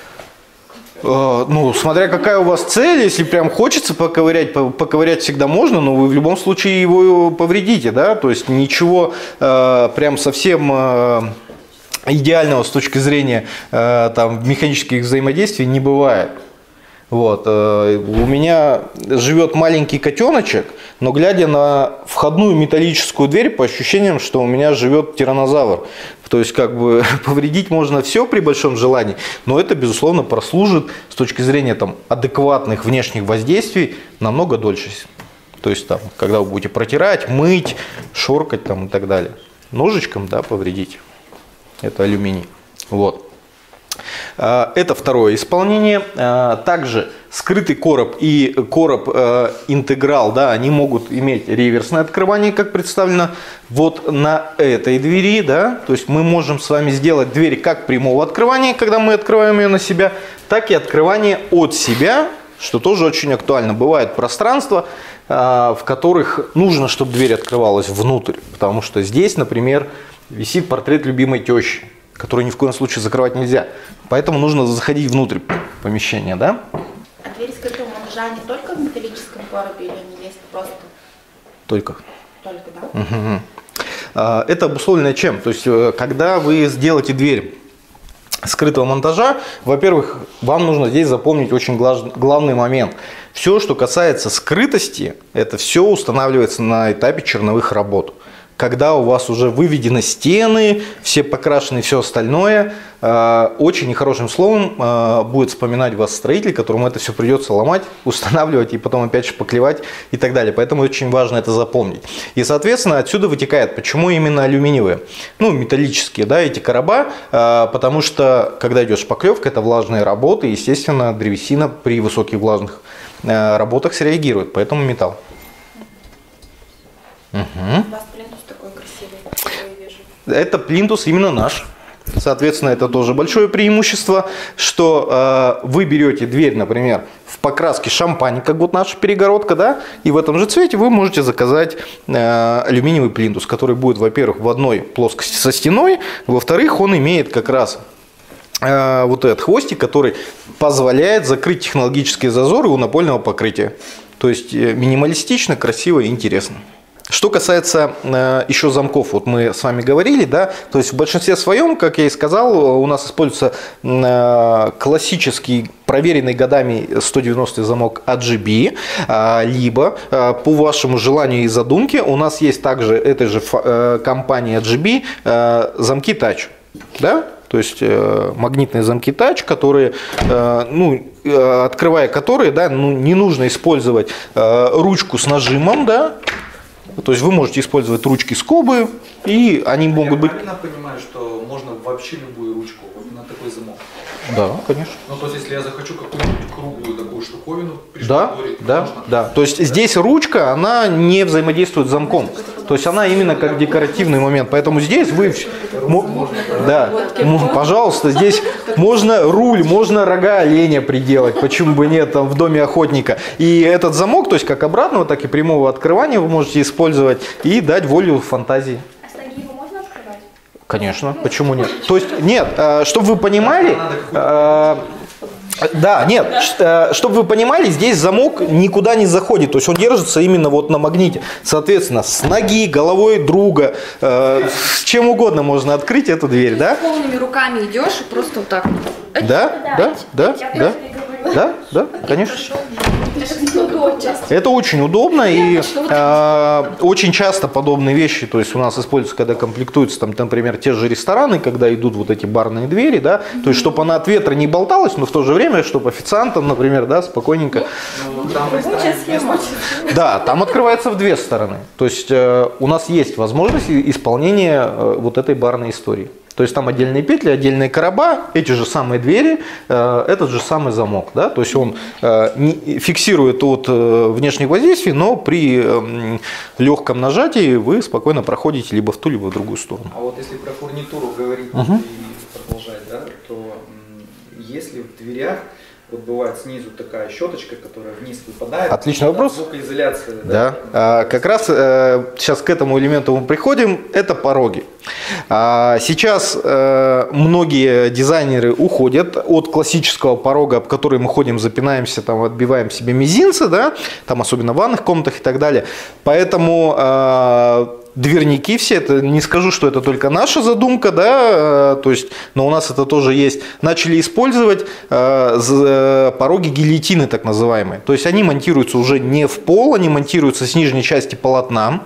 Э, ну, смотря какая у вас цель, если прям хочется поковырять, поковырять всегда можно, но вы в любом случае его повредите, да, то есть ничего э, прям совсем э, идеального с точки зрения э, там, механических взаимодействий не бывает. Вот. У меня живет маленький котеночек, но глядя на входную металлическую дверь, по ощущениям, что у меня живет тираннозавр. То есть, как бы, повредить можно все при большом желании, но это, безусловно, прослужит с точки зрения там, адекватных внешних воздействий намного дольше. То есть, там, когда вы будете протирать, мыть, шоркать там, и так далее. Ножичком, да, повредить. Это алюминий. Вот. Это второе исполнение. Также скрытый короб и короб интеграл, да, они могут иметь реверсное открывание, как представлено вот на этой двери. Да? То есть мы можем с вами сделать дверь как прямого открывания, когда мы открываем ее на себя, так и открывание от себя, что тоже очень актуально. Бывают пространства, в которых нужно, чтобы дверь открывалась внутрь, потому что здесь, например, висит портрет любимой тещи, который ни в коем случае закрывать нельзя. Поэтому нужно заходить внутрь помещения, да? А двери скрытого монтажа не только в металлическом коробе или они есть просто? Только. Только, да? Угу. Это обусловлено чем? То есть, когда вы сделаете дверь скрытого монтажа, во-первых, вам нужно здесь запомнить очень главный момент. Все, что касается скрытости, это все устанавливается на этапе черновых работ. когда у вас уже выведены стены, все покрашены и все остальное, очень нехорошим словом будет вспоминать вас строитель, которому это все придется ломать, устанавливать и потом опять шпаклевать и так далее. Поэтому очень важно это запомнить. И, соответственно, отсюда вытекает, почему именно алюминиевые, ну, металлические, да, эти короба, потому что, когда идет шпаклевка, это влажные работы, естественно, древесина при высоких влажных работах среагирует, поэтому металл. Угу. У вас плинтус такой красивый, который я вижу. Это плинтус именно наш. Соответственно, это тоже большое преимущество, что э, вы берете дверь, например, в покраске шампань, как вот наша перегородка, да, и в этом же цвете вы можете заказать э, алюминиевый плинтус, который будет, во-первых, в одной плоскости со стеной, во-вторых, он имеет как раз э, вот этот хвостик, который позволяет закрыть технологические зазоры у напольного покрытия. То есть э, минималистично, красиво и интересно. Что касается э, еще замков, вот мы с вами говорили, да, то есть в большинстве своем, как я и сказал, у нас используется э, классический, проверенный годами сто девяностый замок эй джи би, э, либо э, по вашему желанию и задумке у нас есть также этой же э, компании эй джи би э, замки Touch, да? То есть э, магнитные замки Touch, которые, э, ну, э, открывая которые, да, ну, не нужно использовать э, ручку с нажимом, да. То есть вы можете использовать ручки скобы, и они могут быть... Я правильно понимаю, что можно вообще любую ручку вот на такой замок? Да, конечно. Ну, то есть, если я захочу какую-нибудь круглую такую штуковину Да, да, да. То есть здесь ручка, она не взаимодействует с замком. То есть она именно как декоративный момент. Поэтому здесь вы... Да, пожалуйста, здесь можно руль, можно рога оленя приделать. Почему бы нет, там в доме охотника. И этот замок, то есть как обратного, так и прямого открывания вы можете использовать и дать волю фантазии. А с ноги его можно открывать? Конечно, почему нет? То есть, нет, чтобы вы понимали, да, нет, чтобы вы понимали, здесь замок никуда не заходит, то есть он держится именно вот на магните. Соответственно, с ноги, головой друга, с чем угодно можно открыть эту дверь, да? С полными руками идешь и просто вот так. Да, да, да, да, да, да, конечно. Это очень удобно, и э, очень часто подобные вещи, то есть у нас используются, когда комплектуются, там, например, те же рестораны, когда идут вот эти барные двери, да, то есть чтобы она от ветра не болталась, но в то же время, чтобы официантам, например, да, спокойненько. Ну, там да, там открывается в две стороны, то есть э, у нас есть возможность исполнения э, вот этой барной истории. То есть там отдельные петли, отдельные короба, эти же самые двери, э, этот же самый замок. Да? То есть он э, не, фиксирует от э, внешних воздействий, но при э, легком нажатии вы спокойно проходите либо в ту, либо в другую сторону. А вот если про фурнитуру говорить Угу. и продолжать, да, то м, если в дверях вот бывает снизу такая щеточка, которая вниз выпадает. Отличный вопрос. Звукоизоляция. Да. Да. А, как раз а, сейчас к этому элементу мы приходим. Это пороги. А, сейчас а, многие дизайнеры уходят от классического порога, об который мы ходим, запинаемся, там, отбиваем себе мизинцы, да, там особенно в ванных комнатах и так далее. Поэтому а, дверники все, это не скажу, что это только наша задумка, да, то есть, но у нас это тоже есть. Начали использовать э, пороги гильотины, так называемые. То есть они монтируются уже не в пол, они монтируются с нижней части полотна.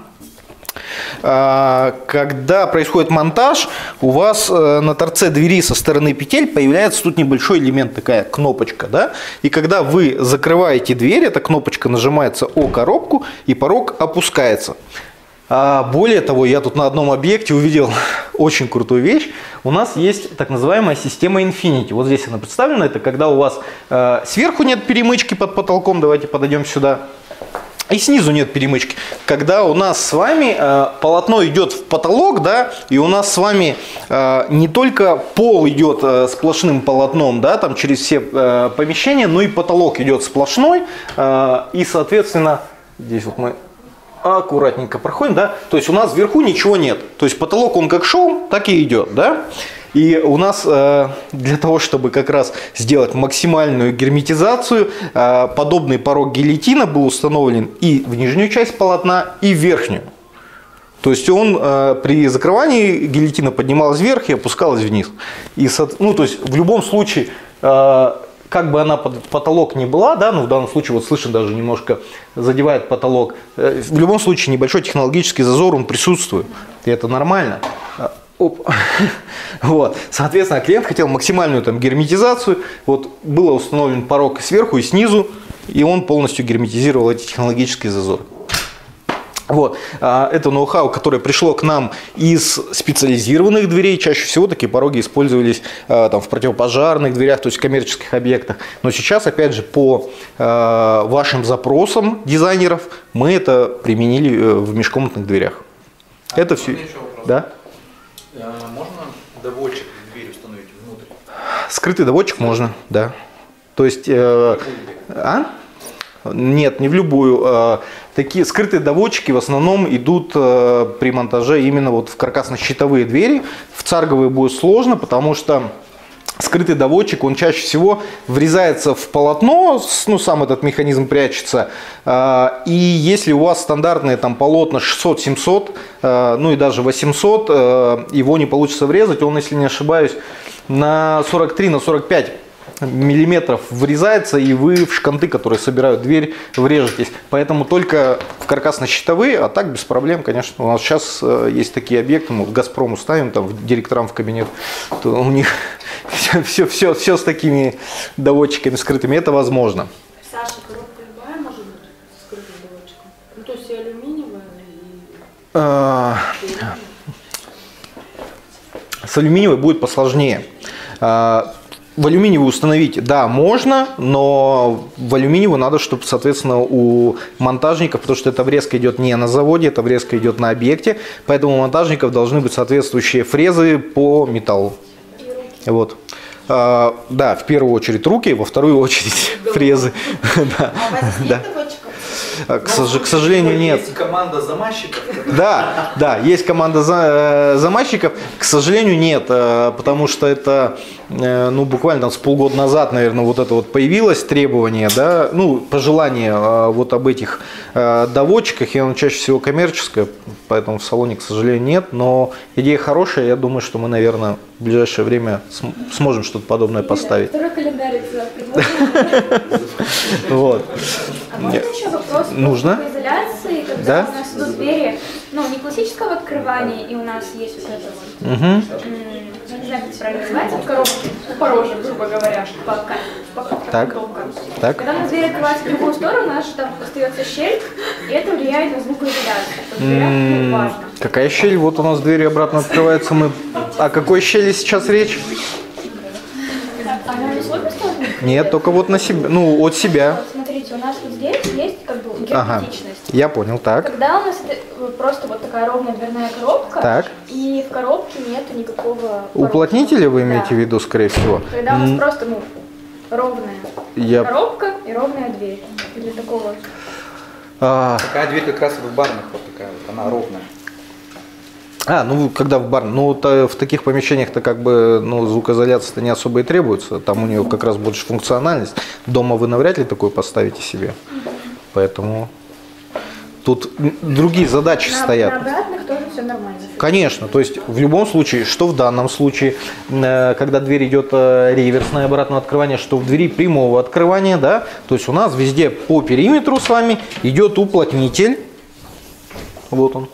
Когда происходит монтаж, у вас на торце двери со стороны петель появляется тут небольшой элемент, такая кнопочка, да? И когда вы закрываете дверь, эта кнопочка нажимается о коробку, и порог опускается. А более того, я тут на одном объекте увидел очень крутую вещь. У нас есть так называемая система Infinity. Вот здесь она представлена. Это когда у вас э, сверху нет перемычки под потолком. Давайте подойдем сюда. И снизу нет перемычки. Когда у нас с вами э, полотно идет в потолок, да, и у нас с вами э, не только пол идет э, сплошным полотном, да, там через все э, помещения, но и потолок идет сплошной. Э, и, соответственно, здесь вот мы аккуратненько проходим, да, то есть у нас вверху ничего нет, то есть потолок он как шел, так и идет, да, и у нас э, для того, чтобы как раз сделать максимальную герметизацию, э, подобный порог гильотина был установлен и в нижнюю часть полотна, и в верхнюю. То есть он э, при закрывании гильотина поднималась вверх и опускалась вниз. И, ну, то есть в любом случае, э, как бы она под потолок не была, да, ну в данном случае вот слышно даже немножко задевает потолок, в любом случае небольшой технологический зазор, он присутствует, и это нормально. Оп. Вот. Соответственно, клиент хотел максимальную там герметизацию, вот был установлен порог сверху и снизу, и он полностью герметизировал эти технологические зазоры. Вот. Это ноу-хау, которое пришло к нам из специализированных дверей. Чаще всего такие пороги использовались там, в противопожарных дверях, то есть в коммерческих объектах. Но сейчас, опять же, по вашим запросам дизайнеров мы это применили в межкомнатных дверях. А это все. Да? Можно доводчик в дверь установить внутрь? Скрытый доводчик можно, да. То есть... Э, а? Нет, не в любую. Такие скрытые доводчики в основном идут при монтаже именно вот в каркасно-щитовые двери. В царговые будет сложно, потому что скрытый доводчик, он чаще всего врезается в полотно, ну сам этот механизм прячется. И если у вас стандартные там полотна шестьсот-семьсот, ну и даже восемьсот, его не получится врезать. Он, если не ошибаюсь, на сорок три, на сорок пять миллиметров врезается, и вы в шканты, которые собирают дверь, врежетесь. Поэтому только в каркасно-щитовые, а так без проблем, конечно. У нас сейчас есть такие объекты, мы в «Газпрому» ставим, там директорам в кабинет, то у них все, все, все, все с такими доводчиками скрытыми, это возможно. Саша, коробка любая может быть скрытым доводчиком? Ну, то есть и алюминиевая, и... С алюминиевой будет посложнее. В алюминиевую установить, да, можно, но в алюминиевую надо, чтобы, соответственно, у монтажников, потому что эта врезка идет не на заводе, эта врезка идет на объекте, поэтому у монтажников должны быть соответствующие фрезы по металлу. Вот. А, да, в первую очередь руки, во вторую очередь фрезы. А у вас здесь нет доводчиков? К, к сожалению, нет. Есть команда замащиков. Да, да, есть команда за, замащиков. К сожалению, нет, потому что это, ну, буквально там с полгода назад, наверное, вот это вот появилось требование, да, ну, пожелание вот об этих доводчиках, и оно чаще всего коммерческое, поэтому в салоне, к сожалению, нет, но идея хорошая, я думаю, что мы, наверное, в ближайшее время сможем что-то подобное поставить. Второй календарь предложен. Вот. А можно еще вопрос Нужно? по изоляции, когда Да? у нас идут двери, ну, не классического открывания, и у нас есть вот это вот, Угу. м, я не знаю, как это правильно называется, в коробке, у порожек, грубо говоря, по по- Так. толкам. Так. Когда у нас дверь открывается в другую сторону, у нас же там остается щель, и это влияет на звукоизоляцию. То есть, дверям, ну, важно. Какая щель? Вот у нас двери обратно открываются. Мы... О какой щели сейчас речь? Она на свой поставлена? Нет, только вот на себя, ну, от себя. Вот смотрите, у нас вот здесь есть как бы Ага, герметичность. я понял, так. Когда у нас это просто вот такая ровная дверная коробка, Так. и в коробке нету никакого Уплотнители вы имеете Да. в виду, скорее всего? Когда у нас М, просто, ну, ровная Я... коробка и ровная дверь. Для такого. А, Такая дверь как раз в барных вот такая вот, она ровная. а, ну когда в бар, ну то в таких помещениях-то как бы, ну, звукоизоляция-то не особо и требуется, там у нее как раз больше функциональность. Дома вы навряд ли такое поставите себе, поэтому тут другие задачи На, стоят. на обратных тоже все нормально. Конечно, то есть в любом случае, что в данном случае, э, когда дверь идет э, реверсное обратное открывание, что в двери прямого открывания, да, то есть у нас везде по периметру с вами идет уплотнитель, вот он,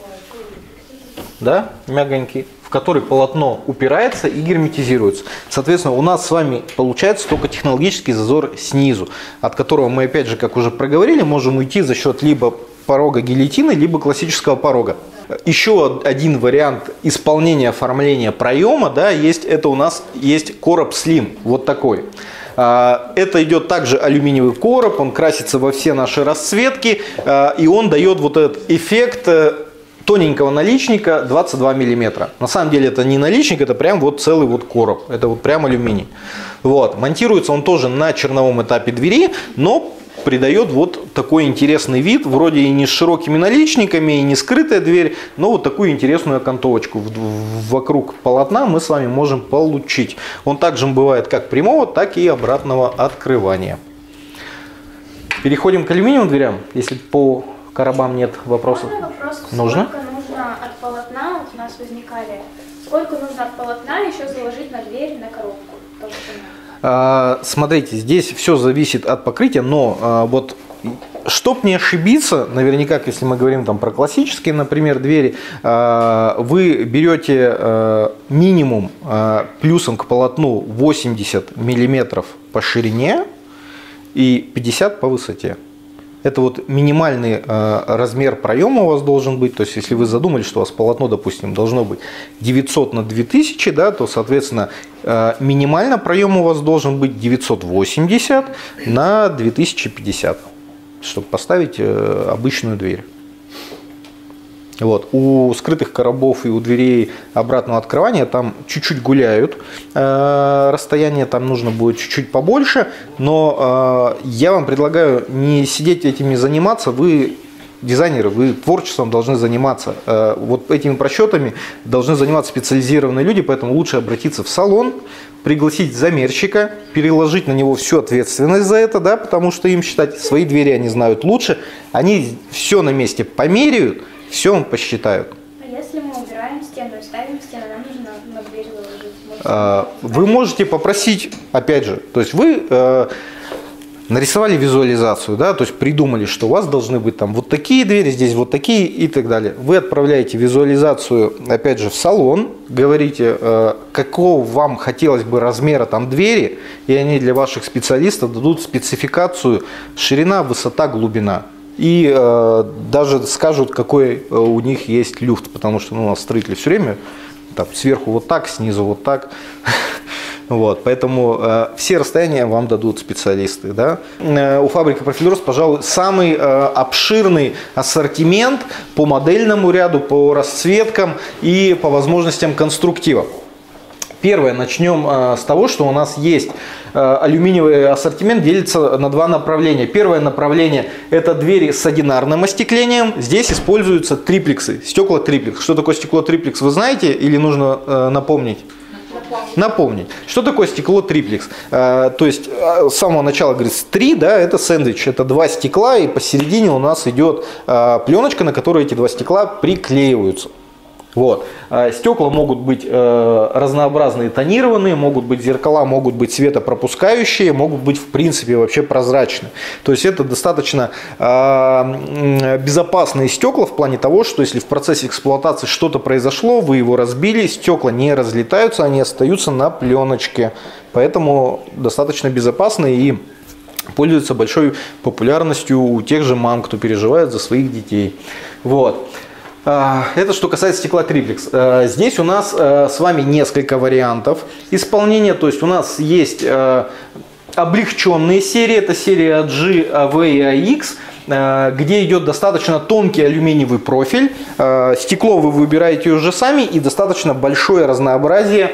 да, мягонький, в который полотно упирается и герметизируется. Соответственно, у нас с вами получается только технологический зазор снизу, от которого мы, опять же, как уже проговорили, можем уйти за счет либо порога гильотины, либо классического порога. Еще один вариант исполнения оформления проема, да, есть, это у нас есть короб Slim, вот такой. Это идет также алюминиевый короб, он красится во все наши расцветки, и он дает вот этот эффект тоненького наличника двадцать два миллиметра. На самом деле это не наличник, это прям вот целый вот короб, это вот прям алюминий. Вот. Монтируется он тоже на черновом этапе двери, но придает вот такой интересный вид, вроде и не с широкими наличниками, и не скрытая дверь, но вот такую интересную окантовочку вокруг полотна мы с вами можем получить. Он также бывает как прямого, так и обратного открывания. Переходим к алюминиевым дверям, если по коробам нет вопросов. Можно вопрос, Нужно? сколько нужно от полотна, вот у нас возникали, сколько нужно от полотна еще заложить на дверь, на коробку? Толщину? Смотрите, здесь все зависит от покрытия, но вот чтоб не ошибиться, наверняка, если мы говорим там про классические, например, двери, вы берете минимум плюсом к полотну восемьдесят миллиметров по ширине и пятьдесят по высоте. Это вот минимальный э, размер проема у вас должен быть. То есть, если вы задумали, что у вас полотно, допустим, должно быть девятьсот на две тысячи, да, то, соответственно, э, минимально проем у вас должен быть девятьсот восемьдесят на две тысячи пятьдесят, чтобы поставить э, обычную дверь. Вот. У скрытых коробов и у дверей обратного открывания там чуть-чуть гуляют, э, расстояние там нужно будет чуть-чуть побольше, но э, я вам предлагаю не сидеть этими заниматься, вы дизайнеры, вы творчеством должны заниматься, э, вот этими просчетами должны заниматься специализированные люди, поэтому лучше обратиться в салон, пригласить замерщика, переложить на него всю ответственность за это, да, потому что им считать свои двери они знают лучше, они все на месте померяют, все вам посчитают. А если мы убираем стену и ставим стену, нам нужно на дверь заложить? А, вы можете попросить, опять же, то есть вы э, нарисовали визуализацию, да, то есть придумали, что у вас должны быть там вот такие двери, здесь вот такие и так далее. Вы отправляете визуализацию, опять же, в салон, говорите, э, какого вам хотелось бы размера там двери, и они для ваших специалистов дадут спецификацию ширина, высота, глубина. И э, даже скажут, какой э, у них есть люфт, потому что ну, у нас строители все время там, сверху вот так, снизу вот так. Вот, поэтому э, все расстояния вам дадут специалисты. Да? Э, у фабрики Профильдорс, пожалуй, самый э, обширный ассортимент по модельному ряду, по расцветкам и по возможностям конструктива. Первое, начнем э, с того, что у нас есть э, алюминиевый ассортимент, делится на два направления. Первое направление – это двери с одинарным остеклением. Здесь используются триплексы, стекла триплекс. Что такое стекло триплекс, вы знаете или нужно э, напомнить? Напомнить. Напомнить. Что такое стекло триплекс? Э, то есть с самого начала говорится три, да, это сэндвич, это два стекла, и посередине у нас идет э, пленочка, на которой эти два стекла приклеиваются. Вот. Стекла могут быть э, разнообразные, тонированные, могут быть зеркала, могут быть светопропускающие, могут быть в принципе вообще прозрачные. То есть это достаточно э, безопасные стекла в плане того, что если в процессе эксплуатации что-то произошло, вы его разбили, стекла не разлетаются, они остаются на пленочке. Поэтому достаточно безопасные и пользуются большой популярностью у тех же мам, кто переживает за своих детей. Вот. Это что касается стекла триплекс. Здесь у нас с вами несколько вариантов исполнения. То есть у нас есть облегченные серии. Это серия G, A V и A X, где идет достаточно тонкий алюминиевый профиль. Стекло вы выбираете уже сами и достаточно большое разнообразие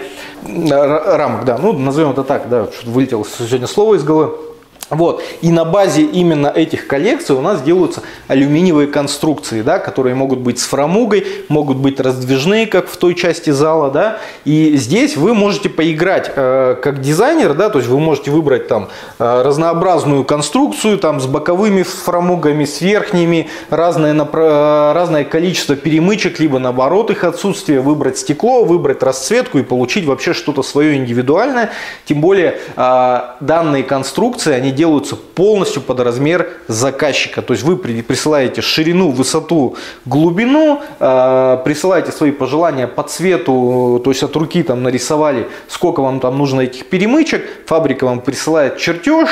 рамок. Да, ну, назовем это так, да, что-то вылетело сегодня слово из головы. Вот. И на базе именно этих коллекций у нас делаются алюминиевые конструкции, да, которые могут быть с фрамугой, могут быть раздвижные, как в той части зала. Да. И здесь вы можете поиграть э, как дизайнер, да, то есть вы можете выбрать там, э, разнообразную конструкцию там, с боковыми фрамугами, с верхними, разное, э, разное количество перемычек, либо наоборот их отсутствие, выбрать стекло, выбрать расцветку и получить вообще что-то свое индивидуальное. Тем более э, данные конструкции, они делаются полностью под размер заказчика. То есть вы присылаете ширину, высоту, глубину, э, присылаете свои пожелания по цвету, то есть от руки там нарисовали, сколько вам там нужно этих перемычек, фабрика вам присылает чертеж,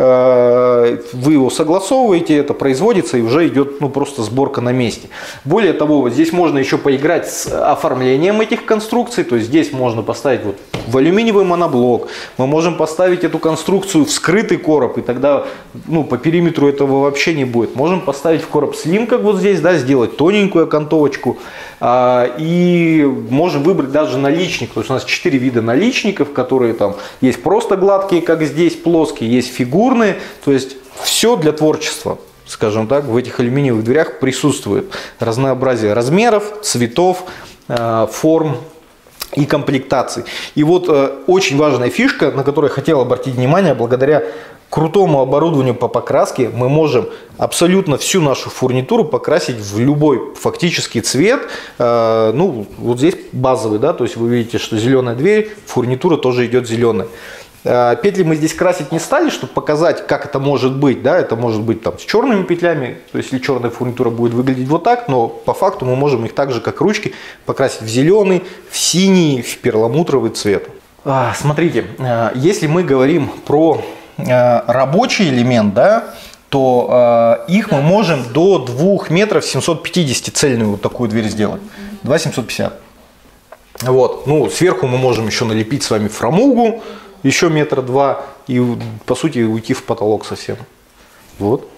э, вы его согласовываете, это производится и уже идет ну, просто сборка на месте. Более того, вот здесь можно еще поиграть с оформлением этих конструкций, то есть здесь можно поставить вот в алюминиевый моноблок, мы можем поставить эту конструкцию в скрытый короб, и тогда ну, по периметру этого вообще не будет. Можем поставить в короб слим, как вот здесь, да, сделать тоненькую окантовочку. А, и можем выбрать даже наличник. То есть у нас четыре вида наличников, которые там есть просто гладкие, как здесь, плоские, есть фигурные. То есть все для творчества, скажем так, в этих алюминиевых дверях присутствует разнообразие размеров, цветов, форм и комплектаций. И вот э, очень важная фишка, на которую я хотел обратить внимание, благодаря крутому оборудованию по покраске мы можем абсолютно всю нашу фурнитуру покрасить в любой фактический цвет. Э, ну, вот здесь базовый, да, то есть вы видите, что зеленая дверь, фурнитура тоже идет зеленая. Петли мы здесь красить не стали, чтобы показать, как это может быть. Да? Это может быть там, с черными петлями, то есть если черная фурнитура будет выглядеть вот так, но по факту мы можем их так же, как ручки, покрасить в зеленый, в синий, в перламутровый цвет. А, смотрите, если мы говорим про рабочий элемент, да, то э, их мы можем до двух метров семьсот пятьдесят цельную вот такую дверь сделать. два семьсот пятьдесят. Вот. Ну, сверху мы можем еще налепить с вами фрамугу, еще метра два, и по сути уйти в потолок совсем. Вот.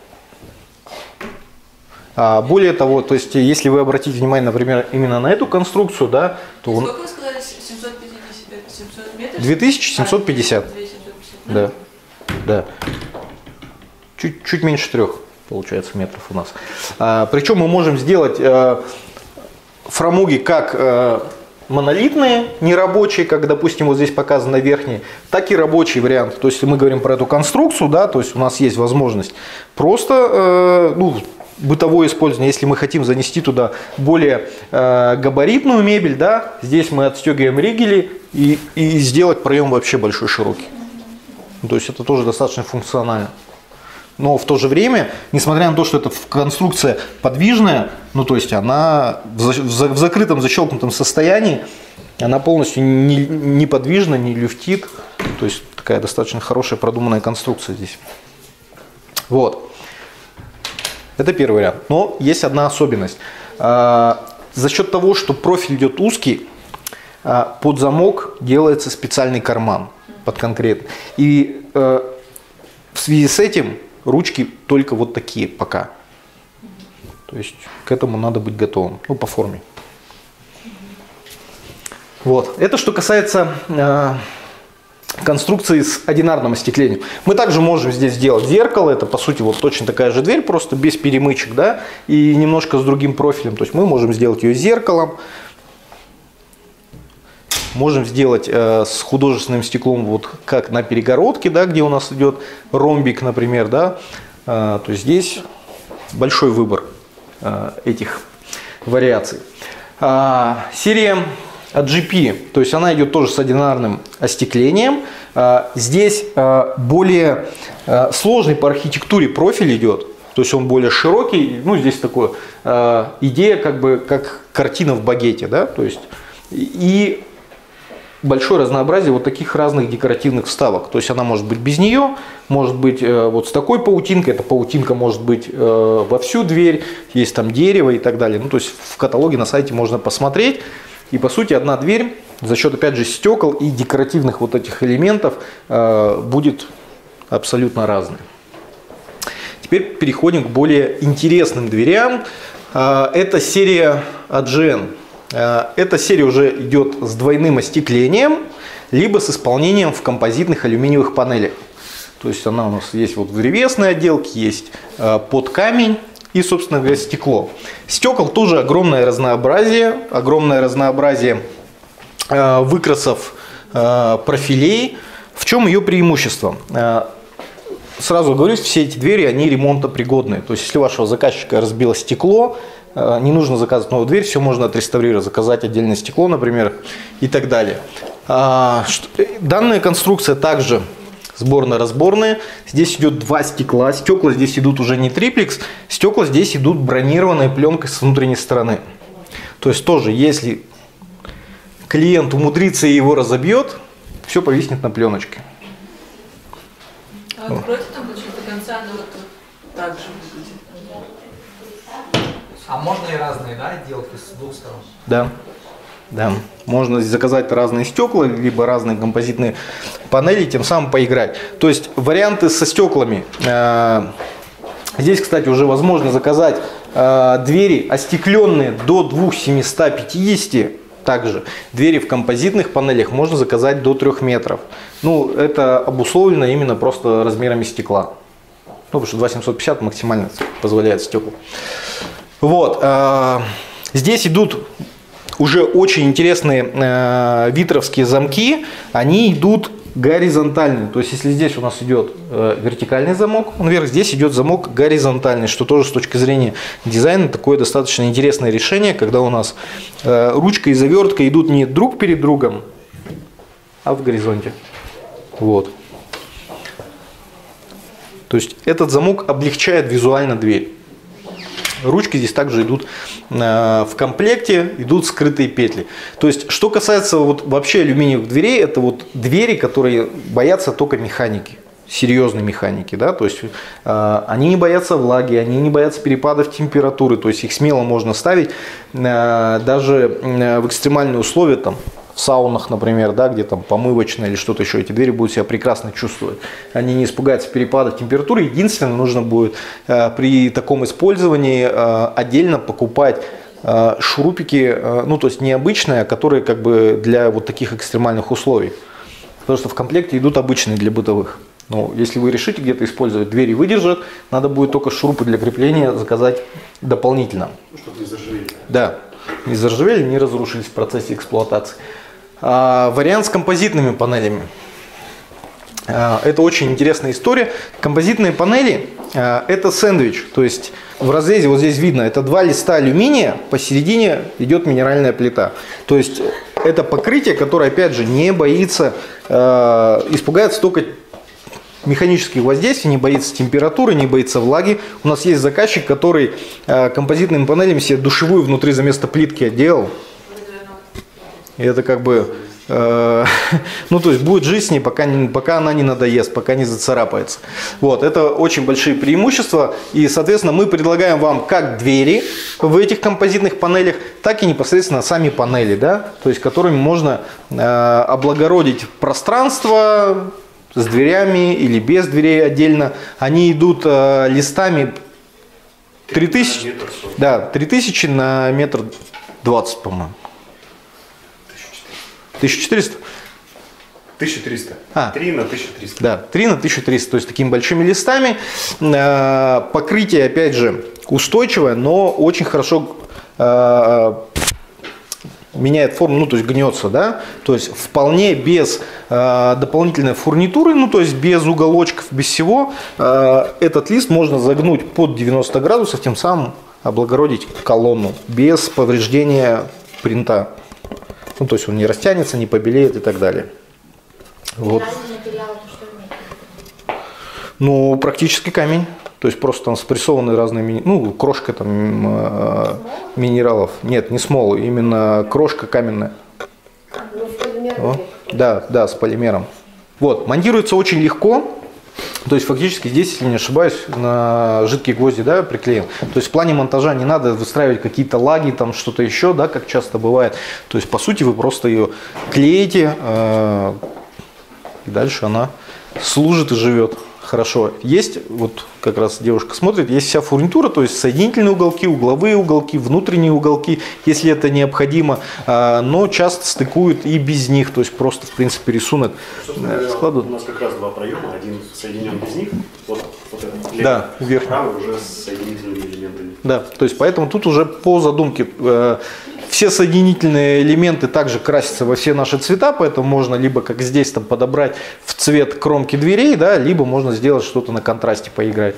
А более того, то есть, если вы обратите внимание, например, именно на эту конструкцию, да, то он... Сколько вы сказали? семьсот пятьдесят, семьсот метров? две тысячи семьсот пятьдесят. Да. Да. Чуть, чуть меньше трех, получается, метров у нас. А, причем мы можем сделать а, фрамуги как а, монолитные, нерабочие, как, допустим, вот здесь показано верхние, так и рабочий вариант. То есть, если мы говорим про эту конструкцию, да, то есть у нас есть возможность просто а, ну, бытовое использование. Если мы хотим занести туда более а, габаритную мебель, да, здесь мы отстегиваем ригели и, и сделать проем вообще большой, широкий. То есть это тоже достаточно функционально. Но в то же время, несмотря на то, что эта конструкция подвижная, ну то есть она в, за, в закрытом, защелкнутом состоянии, она полностью не, не подвижна, не люфтит. То есть такая достаточно хорошая продуманная конструкция здесь. Вот. Это первый вариант. Но есть одна особенность. А, за счет того, что профиль идет узкий, а, под замок делается специальный карман под конкретно. И а, в связи с этим ручки только вот такие пока. То есть к этому надо быть готовым. Ну, по форме. Вот. Это что касается э, конструкции с одинарным остеклением. Мы также можем здесь сделать зеркало. Это, по сути, вот точно такая же дверь, просто без перемычек, да, и немножко с другим профилем. То есть мы можем сделать ее зеркалом. Можем сделать э, с художественным стеклом, вот как на перегородке, да, где у нас идет ромбик, например, да. Э, то есть здесь большой выбор э, этих вариаций. Э, серия джи пи, то есть она идет тоже с одинарным остеклением. Э, здесь э, более э, сложный по архитектуре профиль идет. То есть он более широкий. Ну, здесь такая э, идея, как бы как картина в багете, да, то есть и большое разнообразие вот таких разных декоративных вставок. То есть она может быть без нее, может быть э, вот с такой паутинкой. Эта паутинка может быть э, во всю дверь, есть там дерево и так далее. Ну, то есть в каталоге на сайте можно посмотреть. И по сути одна дверь за счет, опять же, стекол и декоративных вот этих элементов э, будет абсолютно разной. Теперь переходим к более интересным дверям. Э, это серия эй джи эн. Эта серия уже идет с двойным остеклением, либо с исполнением в композитных алюминиевых панелях. То есть она у нас есть вот в древесной отделке, есть под камень и, собственно говоря, стекло. Стекол тоже огромное разнообразие, огромное разнообразие выкрасов профилей. В чем ее преимущество? Сразу говорю, все эти двери, они ремонтопригодные. То есть если у вашего заказчика разбило стекло, не нужно заказывать новую дверь, все можно отреставрировать, заказать отдельное стекло, например, и так далее. Данная конструкция также сборно-разборная. Здесь идет два стекла. Стекла здесь идут уже не триплекс, стекла здесь идут бронированной пленкой с внутренней стороны. То есть тоже, если клиент умудрится и его разобьет, все повиснет на пленочке. А откройте там до конца, она вот так же выглядит. А можно и разные, да, отделки с двух сторон? Да, да. Можно заказать разные стекла, либо разные композитные панели, тем самым поиграть. То есть варианты со стеклами. Здесь, кстати, уже возможно заказать двери остекленные до двух тысяч семисот пятидесяти. Также двери в композитных панелях можно заказать до трёх метров. Ну, это обусловлено именно просто размерами стекла. Ну, потому что два тысячи семьсот пятьдесят максимально позволяет стекла. Вот. Э, здесь идут уже очень интересные э, витровские замки. Они идут горизонтальные. То есть, если здесь у нас идет э, вертикальный замок, вверх, здесь идет замок горизонтальный, что тоже с точки зрения дизайна такое достаточно интересное решение, когда у нас э, ручка и завертка идут не друг перед другом, а в горизонте. Вот. То есть этот замок облегчает визуально дверь. Ручки здесь также идут э, в комплекте, идут скрытые петли. То есть, что касается вот вообще алюминиевых дверей, это вот двери, которые боятся только механики, серьезной механики, да, то есть э, они не боятся влаги, они не боятся перепадов температуры, то есть их смело можно ставить э, даже э, в экстремальные условия, там, в саунах, например, да, где там помывочная или что-то еще, эти двери будут себя прекрасно чувствовать. Они не испугаются перепадов температуры. Единственное, нужно будет э, при таком использовании э, отдельно покупать э, шурупики, э, ну то есть необычные, которые как бы для вот таких экстремальных условий. Потому что в комплекте идут обычные для бытовых. Но если вы решите где-то использовать, двери выдержат, надо будет только шурупы для крепления заказать дополнительно. Чтобы не заржавели. Да, не заржавели, не разрушились в процессе эксплуатации. А, вариант с композитными панелями. А, это очень интересная история. Композитные панели а, это сэндвич. То есть в разрезе, вот здесь видно, это два листа алюминия, посередине идет минеральная плита. То есть это покрытие, которое опять же не боится, а, испугается только механических воздействий, не боится температуры, не боится влаги. У нас есть заказчик, который а, композитными панелями себе душевую внутри за место плитки отделал. И это как бы, э, ну то есть будет жить с ней, пока, не, пока она не надоест, пока не зацарапается. Вот, это очень большие преимущества. И, соответственно, мы предлагаем вам как двери в этих композитных панелях, так и непосредственно сами панели, да, то есть которыми можно э, облагородить пространство с дверями или без дверей отдельно. Они идут э, листами три тысячи, да, три тысячи на метр двадцать, по-моему. тысяча четыреста? тысяча триста. А, три на тысячу триста. Да, три на тысячу триста, то есть такими большими листами. Покрытие, опять же, устойчивое, но очень хорошо меняет форму, ну то есть гнется, да, то есть вполне без дополнительной фурнитуры, ну то есть без уголочков, без всего, этот лист можно загнуть под девяносто градусов, тем самым облагородить колонну без повреждения принта. Ну, то есть он не растянется, не побелеет и так далее. Вот. Ну, практически камень. То есть просто там спрессованы разные, ну, крошка там э, минералов. Нет, не смол, именно крошка каменная. О, да, да, с полимером. Вот, монтируется очень легко. То есть фактически здесь, если не ошибаюсь, на жидкие гвозди, да, приклеен. То есть в плане монтажа не надо выстраивать какие-то лаги, там что-то еще, да, как часто бывает. То есть по сути вы просто ее клеите, э, и дальше она служит и живет хорошо. Есть, вот как раз девушка смотрит, есть вся фурнитура, то есть соединительные уголки, угловые уголки, внутренние уголки, если это необходимо, э, но часто стыкуют и без них, то есть просто в принципе рисунок э, складывают. У нас как раз два проема, один соединен без них, вот, вот этот левый, да, верхний. правый уже с соединительными элементами. Да, то есть поэтому тут уже по задумке э, все соединительные элементы также красятся во все наши цвета, поэтому можно либо как здесь там подобрать в цвет кромки дверей, да, либо можно сделать что-то на контрасте, поиграть.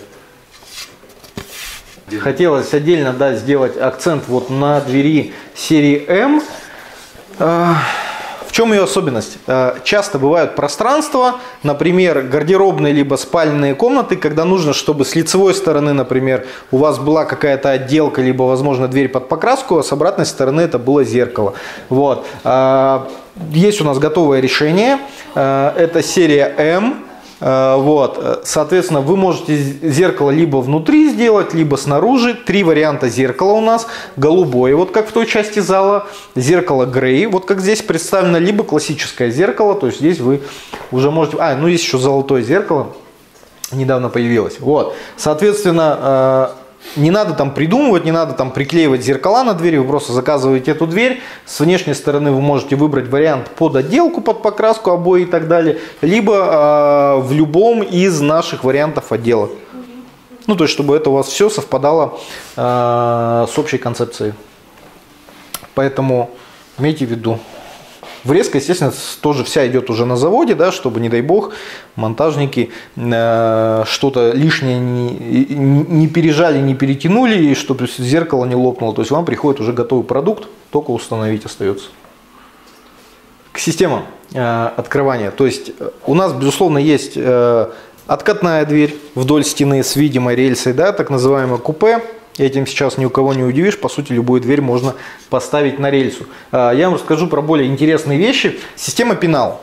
Хотелось отдельно, да, сделать акцент вот на двери серии М. Э, В чем ее особенность? Часто бывают пространства, например, гардеробные либо спальные комнаты, когда нужно, чтобы с лицевой стороны, например, у вас была какая-то отделка, либо, возможно, дверь под покраску, а с обратной стороны это было зеркало. Вот. Есть у нас готовое решение. Это серия М. Вот. Соответственно, вы можете зеркало либо внутри сделать, либо снаружи. Три варианта зеркала у нас. Голубое, вот как в той части зала. Зеркало грей, вот как здесь представлено. Либо классическое зеркало, то есть здесь вы уже можете... А, ну есть еще золотое зеркало. Недавно появилось. Вот. Соответственно, не надо там придумывать, не надо там приклеивать зеркала на двери, вы просто заказываете эту дверь. С внешней стороны вы можете выбрать вариант под отделку, под покраску, обои и так далее, либо э, в любом из наших вариантов отделок. Ну, то есть, чтобы это у вас все совпадало э, с общей концепцией. Поэтому имейте в виду. Врезка, естественно, тоже вся идет уже на заводе, да, чтобы, не дай бог, монтажники э, что-то лишнее не, не пережали, не перетянули, и чтобы зеркало не лопнуло. То есть вам приходит уже готовый продукт, только установить остается. к системам э, открывания. То есть у нас, безусловно, есть э, откатная дверь вдоль стены с видимой рельсой, да, так называемое купе. Этим сейчас ни у кого не удивишь. По сути, любую дверь можно поставить на рельсу. Э, я вам расскажу про более интересные вещи. Система пенал.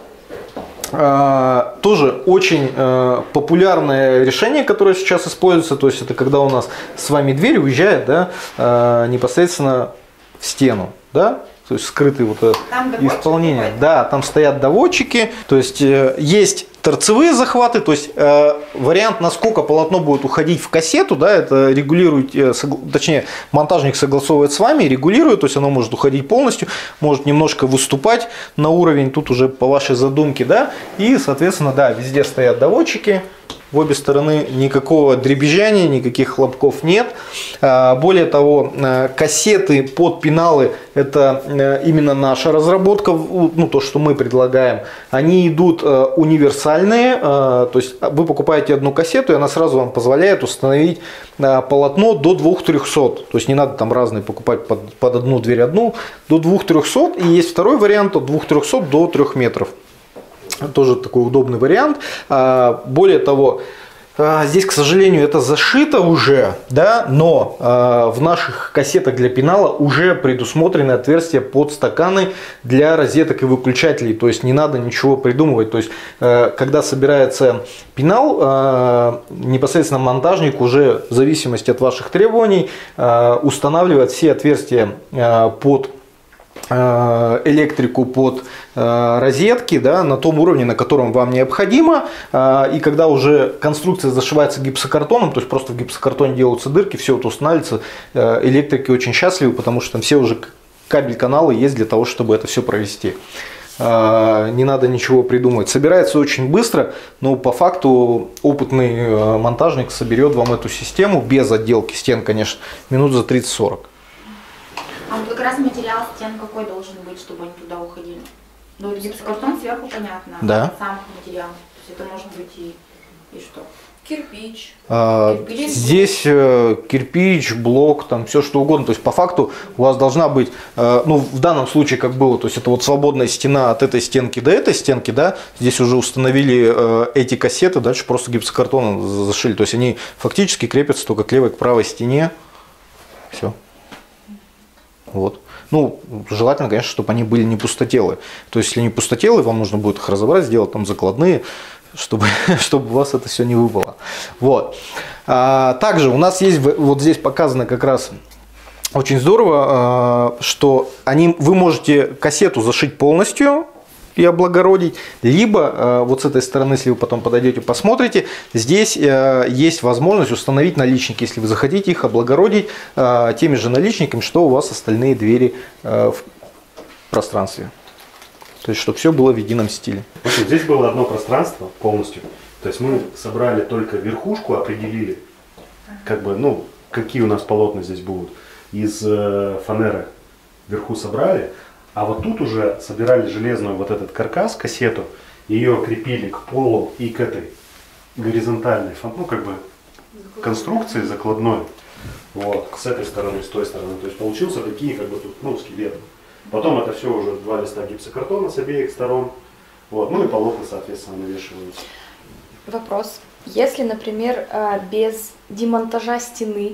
Uh, тоже очень uh, популярное решение, которое сейчас используется. То есть это когда у нас с вами дверь уезжает, да, uh, непосредственно в стену, да? То есть скрытые вот исполнение. Бывает? Да, там стоят доводчики. То есть uh, есть торцевые захваты, то есть э, вариант, насколько полотно будет уходить в кассету, да, это регулирует, э, согла... точнее, монтажник согласовывает с вами, регулирует, то есть оно может уходить полностью, может немножко выступать на уровень, тут уже по вашей задумке, да, и, соответственно, да, везде стоят доводчики. В обе стороны никакого дребезжания, никаких хлопков нет. Более того, кассеты под пеналы – это именно наша разработка, ну, то, что мы предлагаем. Они идут универсальные, то есть вы покупаете одну кассету, и она сразу вам позволяет установить полотно до двух трёхсот. То есть не надо там разные покупать под, под одну дверь одну, до двух трёхсот. И есть второй вариант от двух трёхсот до трёх метров. Тоже такой удобный вариант. Более того, здесь, к сожалению, это зашито уже, да, но в наших кассетах для пенала уже предусмотрены отверстия под стаканы для розеток и выключателей. То есть не надо ничего придумывать. То есть когда собирается пенал, непосредственно монтажник уже в зависимости от ваших требований устанавливает все отверстия под электрику, под розетки, да, на том уровне, на котором вам необходимо. И когда уже конструкция зашивается гипсокартоном, то есть просто в гипсокартоне делаются дырки, все это устанавливается, электрики очень счастливы, потому что там все уже кабель-каналы есть для того, чтобы это все провести. Не надо ничего придумывать. Собирается очень быстро, но по факту опытный монтажник соберет вам эту систему без отделки стен, конечно, минут за тридцать-сорок. А вот как раз материал стен какой должен быть, чтобы они туда уходили? Ну, гипсокартон сверху, понятно, да. А сам материал. То есть это может быть и, и что? Кирпич. А, кирпич. Здесь э, кирпич, блок, там все что угодно. То есть по факту у вас должна быть, э, ну в данном случае как было, то есть это вот свободная стена от этой стенки до этой стенки, да. Здесь уже установили э, эти кассеты, дальше просто гипсокартоном зашили. То есть они фактически крепятся только к левой, к правой стене. Все. Вот. Ну, желательно, конечно, чтобы они были не пустотелые. То есть, если они пустотелые, вам нужно будет их разобрать, сделать там закладные, чтобы, чтобы у вас это все не выпало. Вот. А, также у нас есть, вот здесь показано как раз очень здорово, что они, вы можете кассету зашить полностью и облагородить, либо вот с этой стороны, если вы потом подойдете, посмотрите, здесь есть возможность установить наличники, если вы захотите их облагородить теми же наличниками, что у вас остальные двери в пространстве. То есть, чтобы все было в едином стиле. Значит, здесь было одно пространство полностью. То есть мы собрали только верхушку, определили, как бы, ну, какие у нас полотна здесь будут. Из фанеры вверху собрали. А вот тут уже собирали железную вот этот каркас, кассету, ее крепили к полу и к этой горизонтальной, ну как бы конструкции закладной, вот, с этой стороны, с той стороны. То есть получился такие как бы тут, ну, скелеты. Потом это все уже два листа гипсокартона с обеих сторон, вот, ну и полотна, соответственно, навешиваются. Вопрос. Если, например, без демонтажа стены,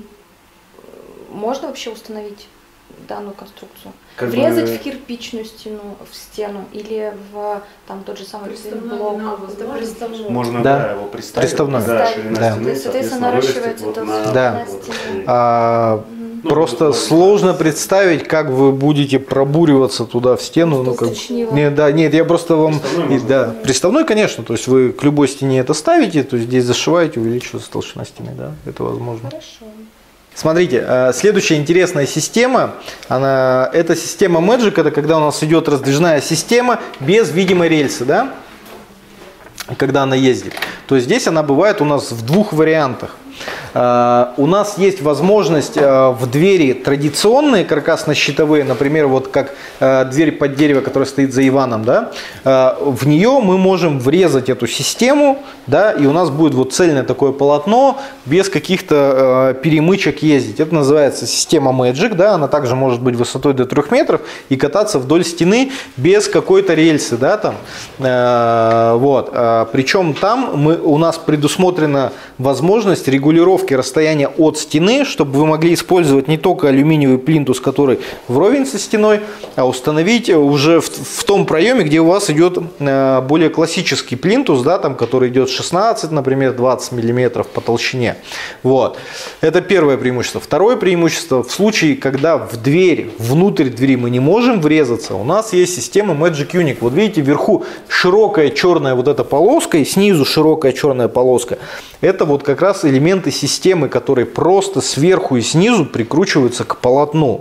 можно вообще установить данную конструкцию? Как Врезать бы... в кирпичную стену, в стену или в там тот же самый блок? Можно, да, да, его приставить. Приставной. Да, ширина да. стены, соответственно, наращивается вот это на, да. вот, а, ну, просто сложно представить, как вы будете пробуриваться туда в стену. Ну, как... нет, да, нет, я просто вам... Приставной, да, приставной, конечно, то есть вы к любой стене это ставите, то есть здесь зашиваете, увеличивается толщина стены, да, это возможно. Хорошо. Смотрите, следующая интересная система, она, это система Magic, это когда у нас идет раздвижная система без видимой рельсы, да, когда она ездит. То есть здесь она бывает у нас в двух вариантах. У нас есть возможность в двери традиционные каркасно-щитовые, например, вот как дверь под дерево, которая стоит за Иваном, да, в нее мы можем врезать эту систему, да, и у нас будет вот цельное такое полотно без каких-то перемычек ездить. Это называется система Magic, да, она также может быть высотой до трёх метров и кататься вдоль стены без какой-то рельсы, да, там, вот. Причем там мы, у нас предусмотрена возможность регулировки расстояния от стены, чтобы вы могли использовать не только алюминиевый плинтус, который вровень со стеной, а установить уже в, в том проеме, где у вас идет более классический плинтус, да, там, который идет шестнадцать, например, двадцать миллиметров по толщине. Вот. Это первое преимущество. Второе преимущество: в случае, когда в дверь, внутрь двери мы не можем врезаться, у нас есть система Magic Unique. Вот видите, вверху широкая черная вот эта полоска и снизу широкая черная полоска. Это вот как раз элементы системы, которые просто сверху и снизу прикручиваются к полотну.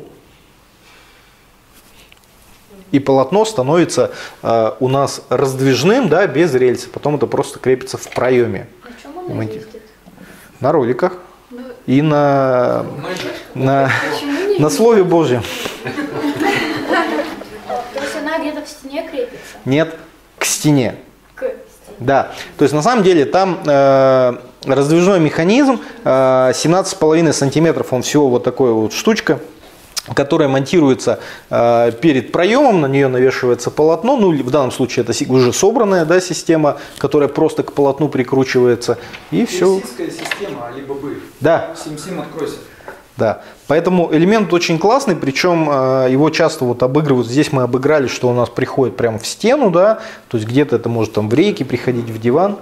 И полотно становится э, у нас раздвижным, да, без рельсы. Потом это просто крепится в проеме. На чем она ездит? На роликах. Ну, и на, на, на Слове Божьем. То есть она где-то в стене крепится? Нет, к стене. К стене. Да, то есть на самом деле там э, раздвижной механизм, э, семнадцать с половиной сантиметров, он всего вот такой вот штучка, которая монтируется э, перед проемом, на нее навешивается полотно, ну в данном случае это уже собранная, да, система, которая просто к полотну прикручивается, и все. Российская система, либо бы. Да. Сим-Сим, откройся. Да, поэтому элемент очень классный, причем э, его часто вот обыгрывают. Здесь мы обыграли, что у нас приходит прямо в стену, да, то есть где-то это может там в рейке приходить, в диван.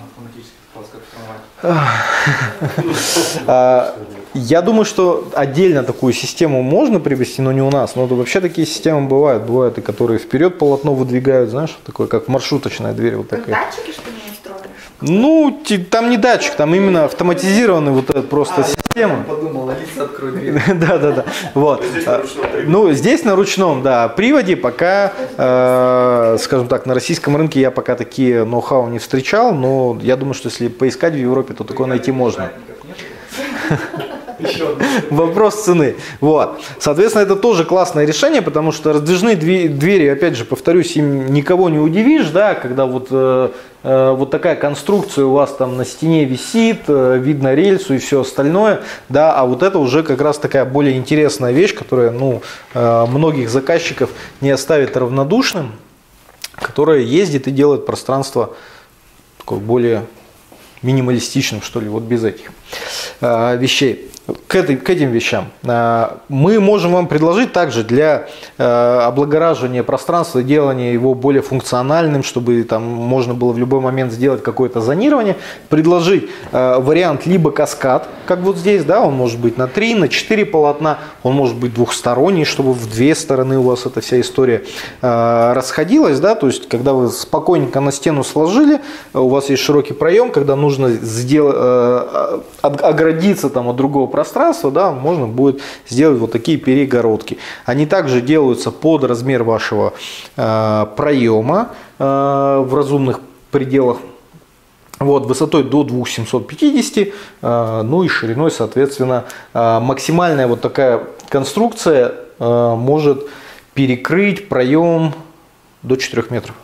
Я думаю, что отдельно такую систему можно привести, но не у нас. Но вообще такие системы бывают. Бывают и которые вперед полотно выдвигают, знаешь, такое, как маршруточная дверь. Вот такая. Датчики, что ли, устроены? Ну, там не датчик, там именно автоматизированный вот этот просто а, система. Я подумал, Алиса, открой дверь. Да, да, да. Вот. Ну, здесь на ручном, да, приводе пока, э, скажем так, на российском рынке я пока такие ноу-хау не встречал, но я думаю, что если поискать в Европе, то такое найти можно. Вопрос цены. Вот. Соответственно, это тоже классное решение, потому что раздвижные двери, опять же, повторюсь, им никого не удивишь, да, когда вот, э, э, вот такая конструкция у вас там на стене висит, э, видно рельсу и все остальное, да, а вот это уже как раз такая более интересная вещь, которая, ну, э, многих заказчиков не оставит равнодушным, которая ездит и делает пространство такое более минималистичным, что ли, вот без этих э, вещей. К, этой, к этим вещам мы можем вам предложить также для облагораживания пространства, делания его более функциональным, чтобы там можно было в любой момент сделать какое-то зонирование, предложить вариант либо каскад, как вот здесь, да, он может быть на три, на четыре полотна, он может быть двухсторонний, чтобы в две стороны у вас эта вся история расходилась, да, то есть когда вы спокойненько на стену сложили, у вас есть широкий проем, когда нужно сделать, оградиться там от другого пространства, да, можно будет сделать вот такие перегородки. Они также делаются под размер вашего э, проема э, в разумных пределах. Вот, высотой до двух тысяч семисот пятидесяти, э, ну и шириной, соответственно, э, максимальная вот такая конструкция э, может перекрыть проем до четырёх метров.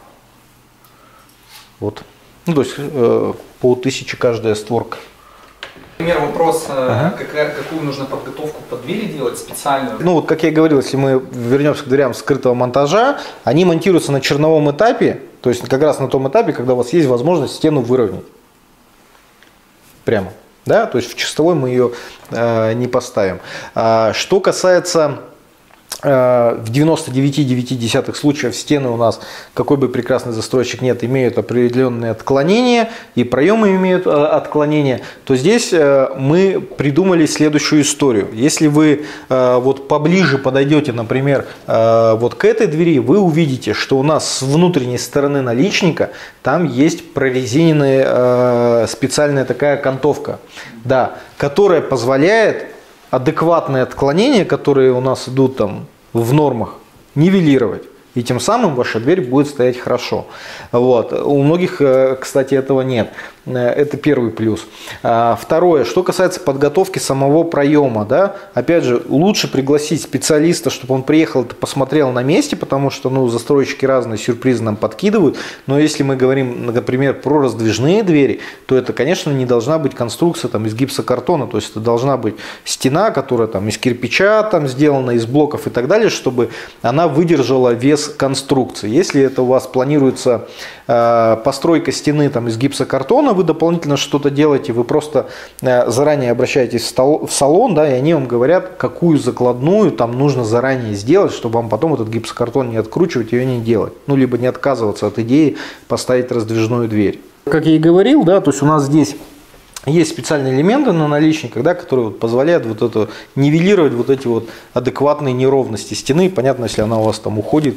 Вот. Ну, то есть э, по тысяче каждая створка. Например, вопрос, ага. какая, какую нужно подготовку под двери делать специальную? Ну вот, как я говорил, если мы вернемся к дверям скрытого монтажа, они монтируются на черновом этапе, то есть как раз на том этапе, когда у вас есть возможность стену выровнять. Прямо. Да? То есть в чистовой мы ее э, не поставим. А, что касается... В девяноста девяти и девяти десятых случаев стены у нас, какой бы прекрасный застройщик нет, имеют определенные отклонения, и проемы имеют отклонения, то здесь мы придумали следующую историю. Если вы вот поближе подойдете, например, вот к этой двери, вы увидите, что у нас с внутренней стороны наличника там есть прорезиненная специальная такая окантовка, да, которая позволяет адекватные отклонения, которые у нас идут там в нормах, нивелировать. И тем самым ваша дверь будет стоять хорошо. Вот. У многих, кстати, этого нет. Это первый плюс. Второе, что касается подготовки самого проема. Да, опять же, лучше пригласить специалиста, чтобы он приехал и посмотрел на месте, потому что ну, застройщики разные сюрпризы нам подкидывают. Но если мы говорим, например, про раздвижные двери, то это, конечно, не должна быть конструкция там, из гипсокартона. То есть это должна быть стена, которая там, из кирпича там, сделана, из блоков и так далее, чтобы она выдержала вес конструкции. Если это у вас планируется э, постройка стены там, из гипсокартона, вы дополнительно что-то делаете, вы просто э, заранее обращаетесь в, стол, в салон, да, и они вам говорят, какую закладную там нужно заранее сделать, чтобы вам потом этот гипсокартон не откручивать, ее не делать. Ну, либо не отказываться от идеи поставить раздвижную дверь. Как я и говорил, да, то есть у нас здесь есть специальные элементы на наличниках, да, которые вот позволяют вот это, нивелировать вот эти вот адекватные неровности стены. Понятно, если она у вас там уходит,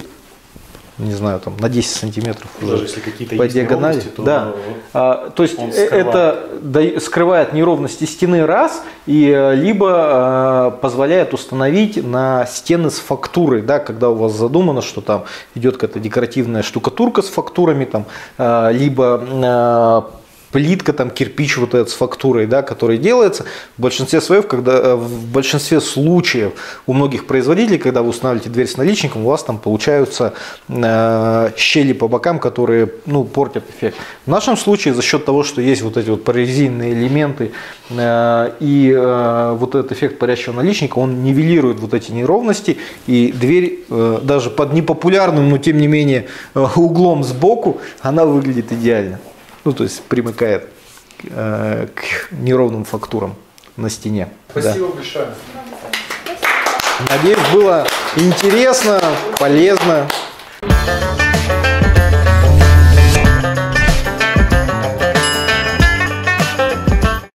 не знаю, там на десять сантиметров уже даже если какие-то по диагонали. То, да. Вот а, то есть это да, скрывает неровности стены раз, и либо а, позволяет установить на стены с фактурой, да, когда у вас задумано, что там идет какая-то декоративная штукатурка с фактурами, там, а, либо а, плитка, там, кирпич вот этот с фактурой, да, который делается. В большинстве своев, когда, в большинстве случаев у многих производителей, когда вы устанавливаете дверь с наличником, у вас там получаются э, щели по бокам, которые ну, портят эффект. В нашем случае за счет того, что есть вот эти вот прорезиненные элементы э, и э, вот этот эффект парящего наличника, он нивелирует вот эти неровности, и дверь э, даже под непопулярным, но тем не менее углом сбоку, она выглядит идеально. Ну, то есть примыкает э, к неровным фактурам на стене. Спасибо да. большое. Надеюсь, было интересно, полезно.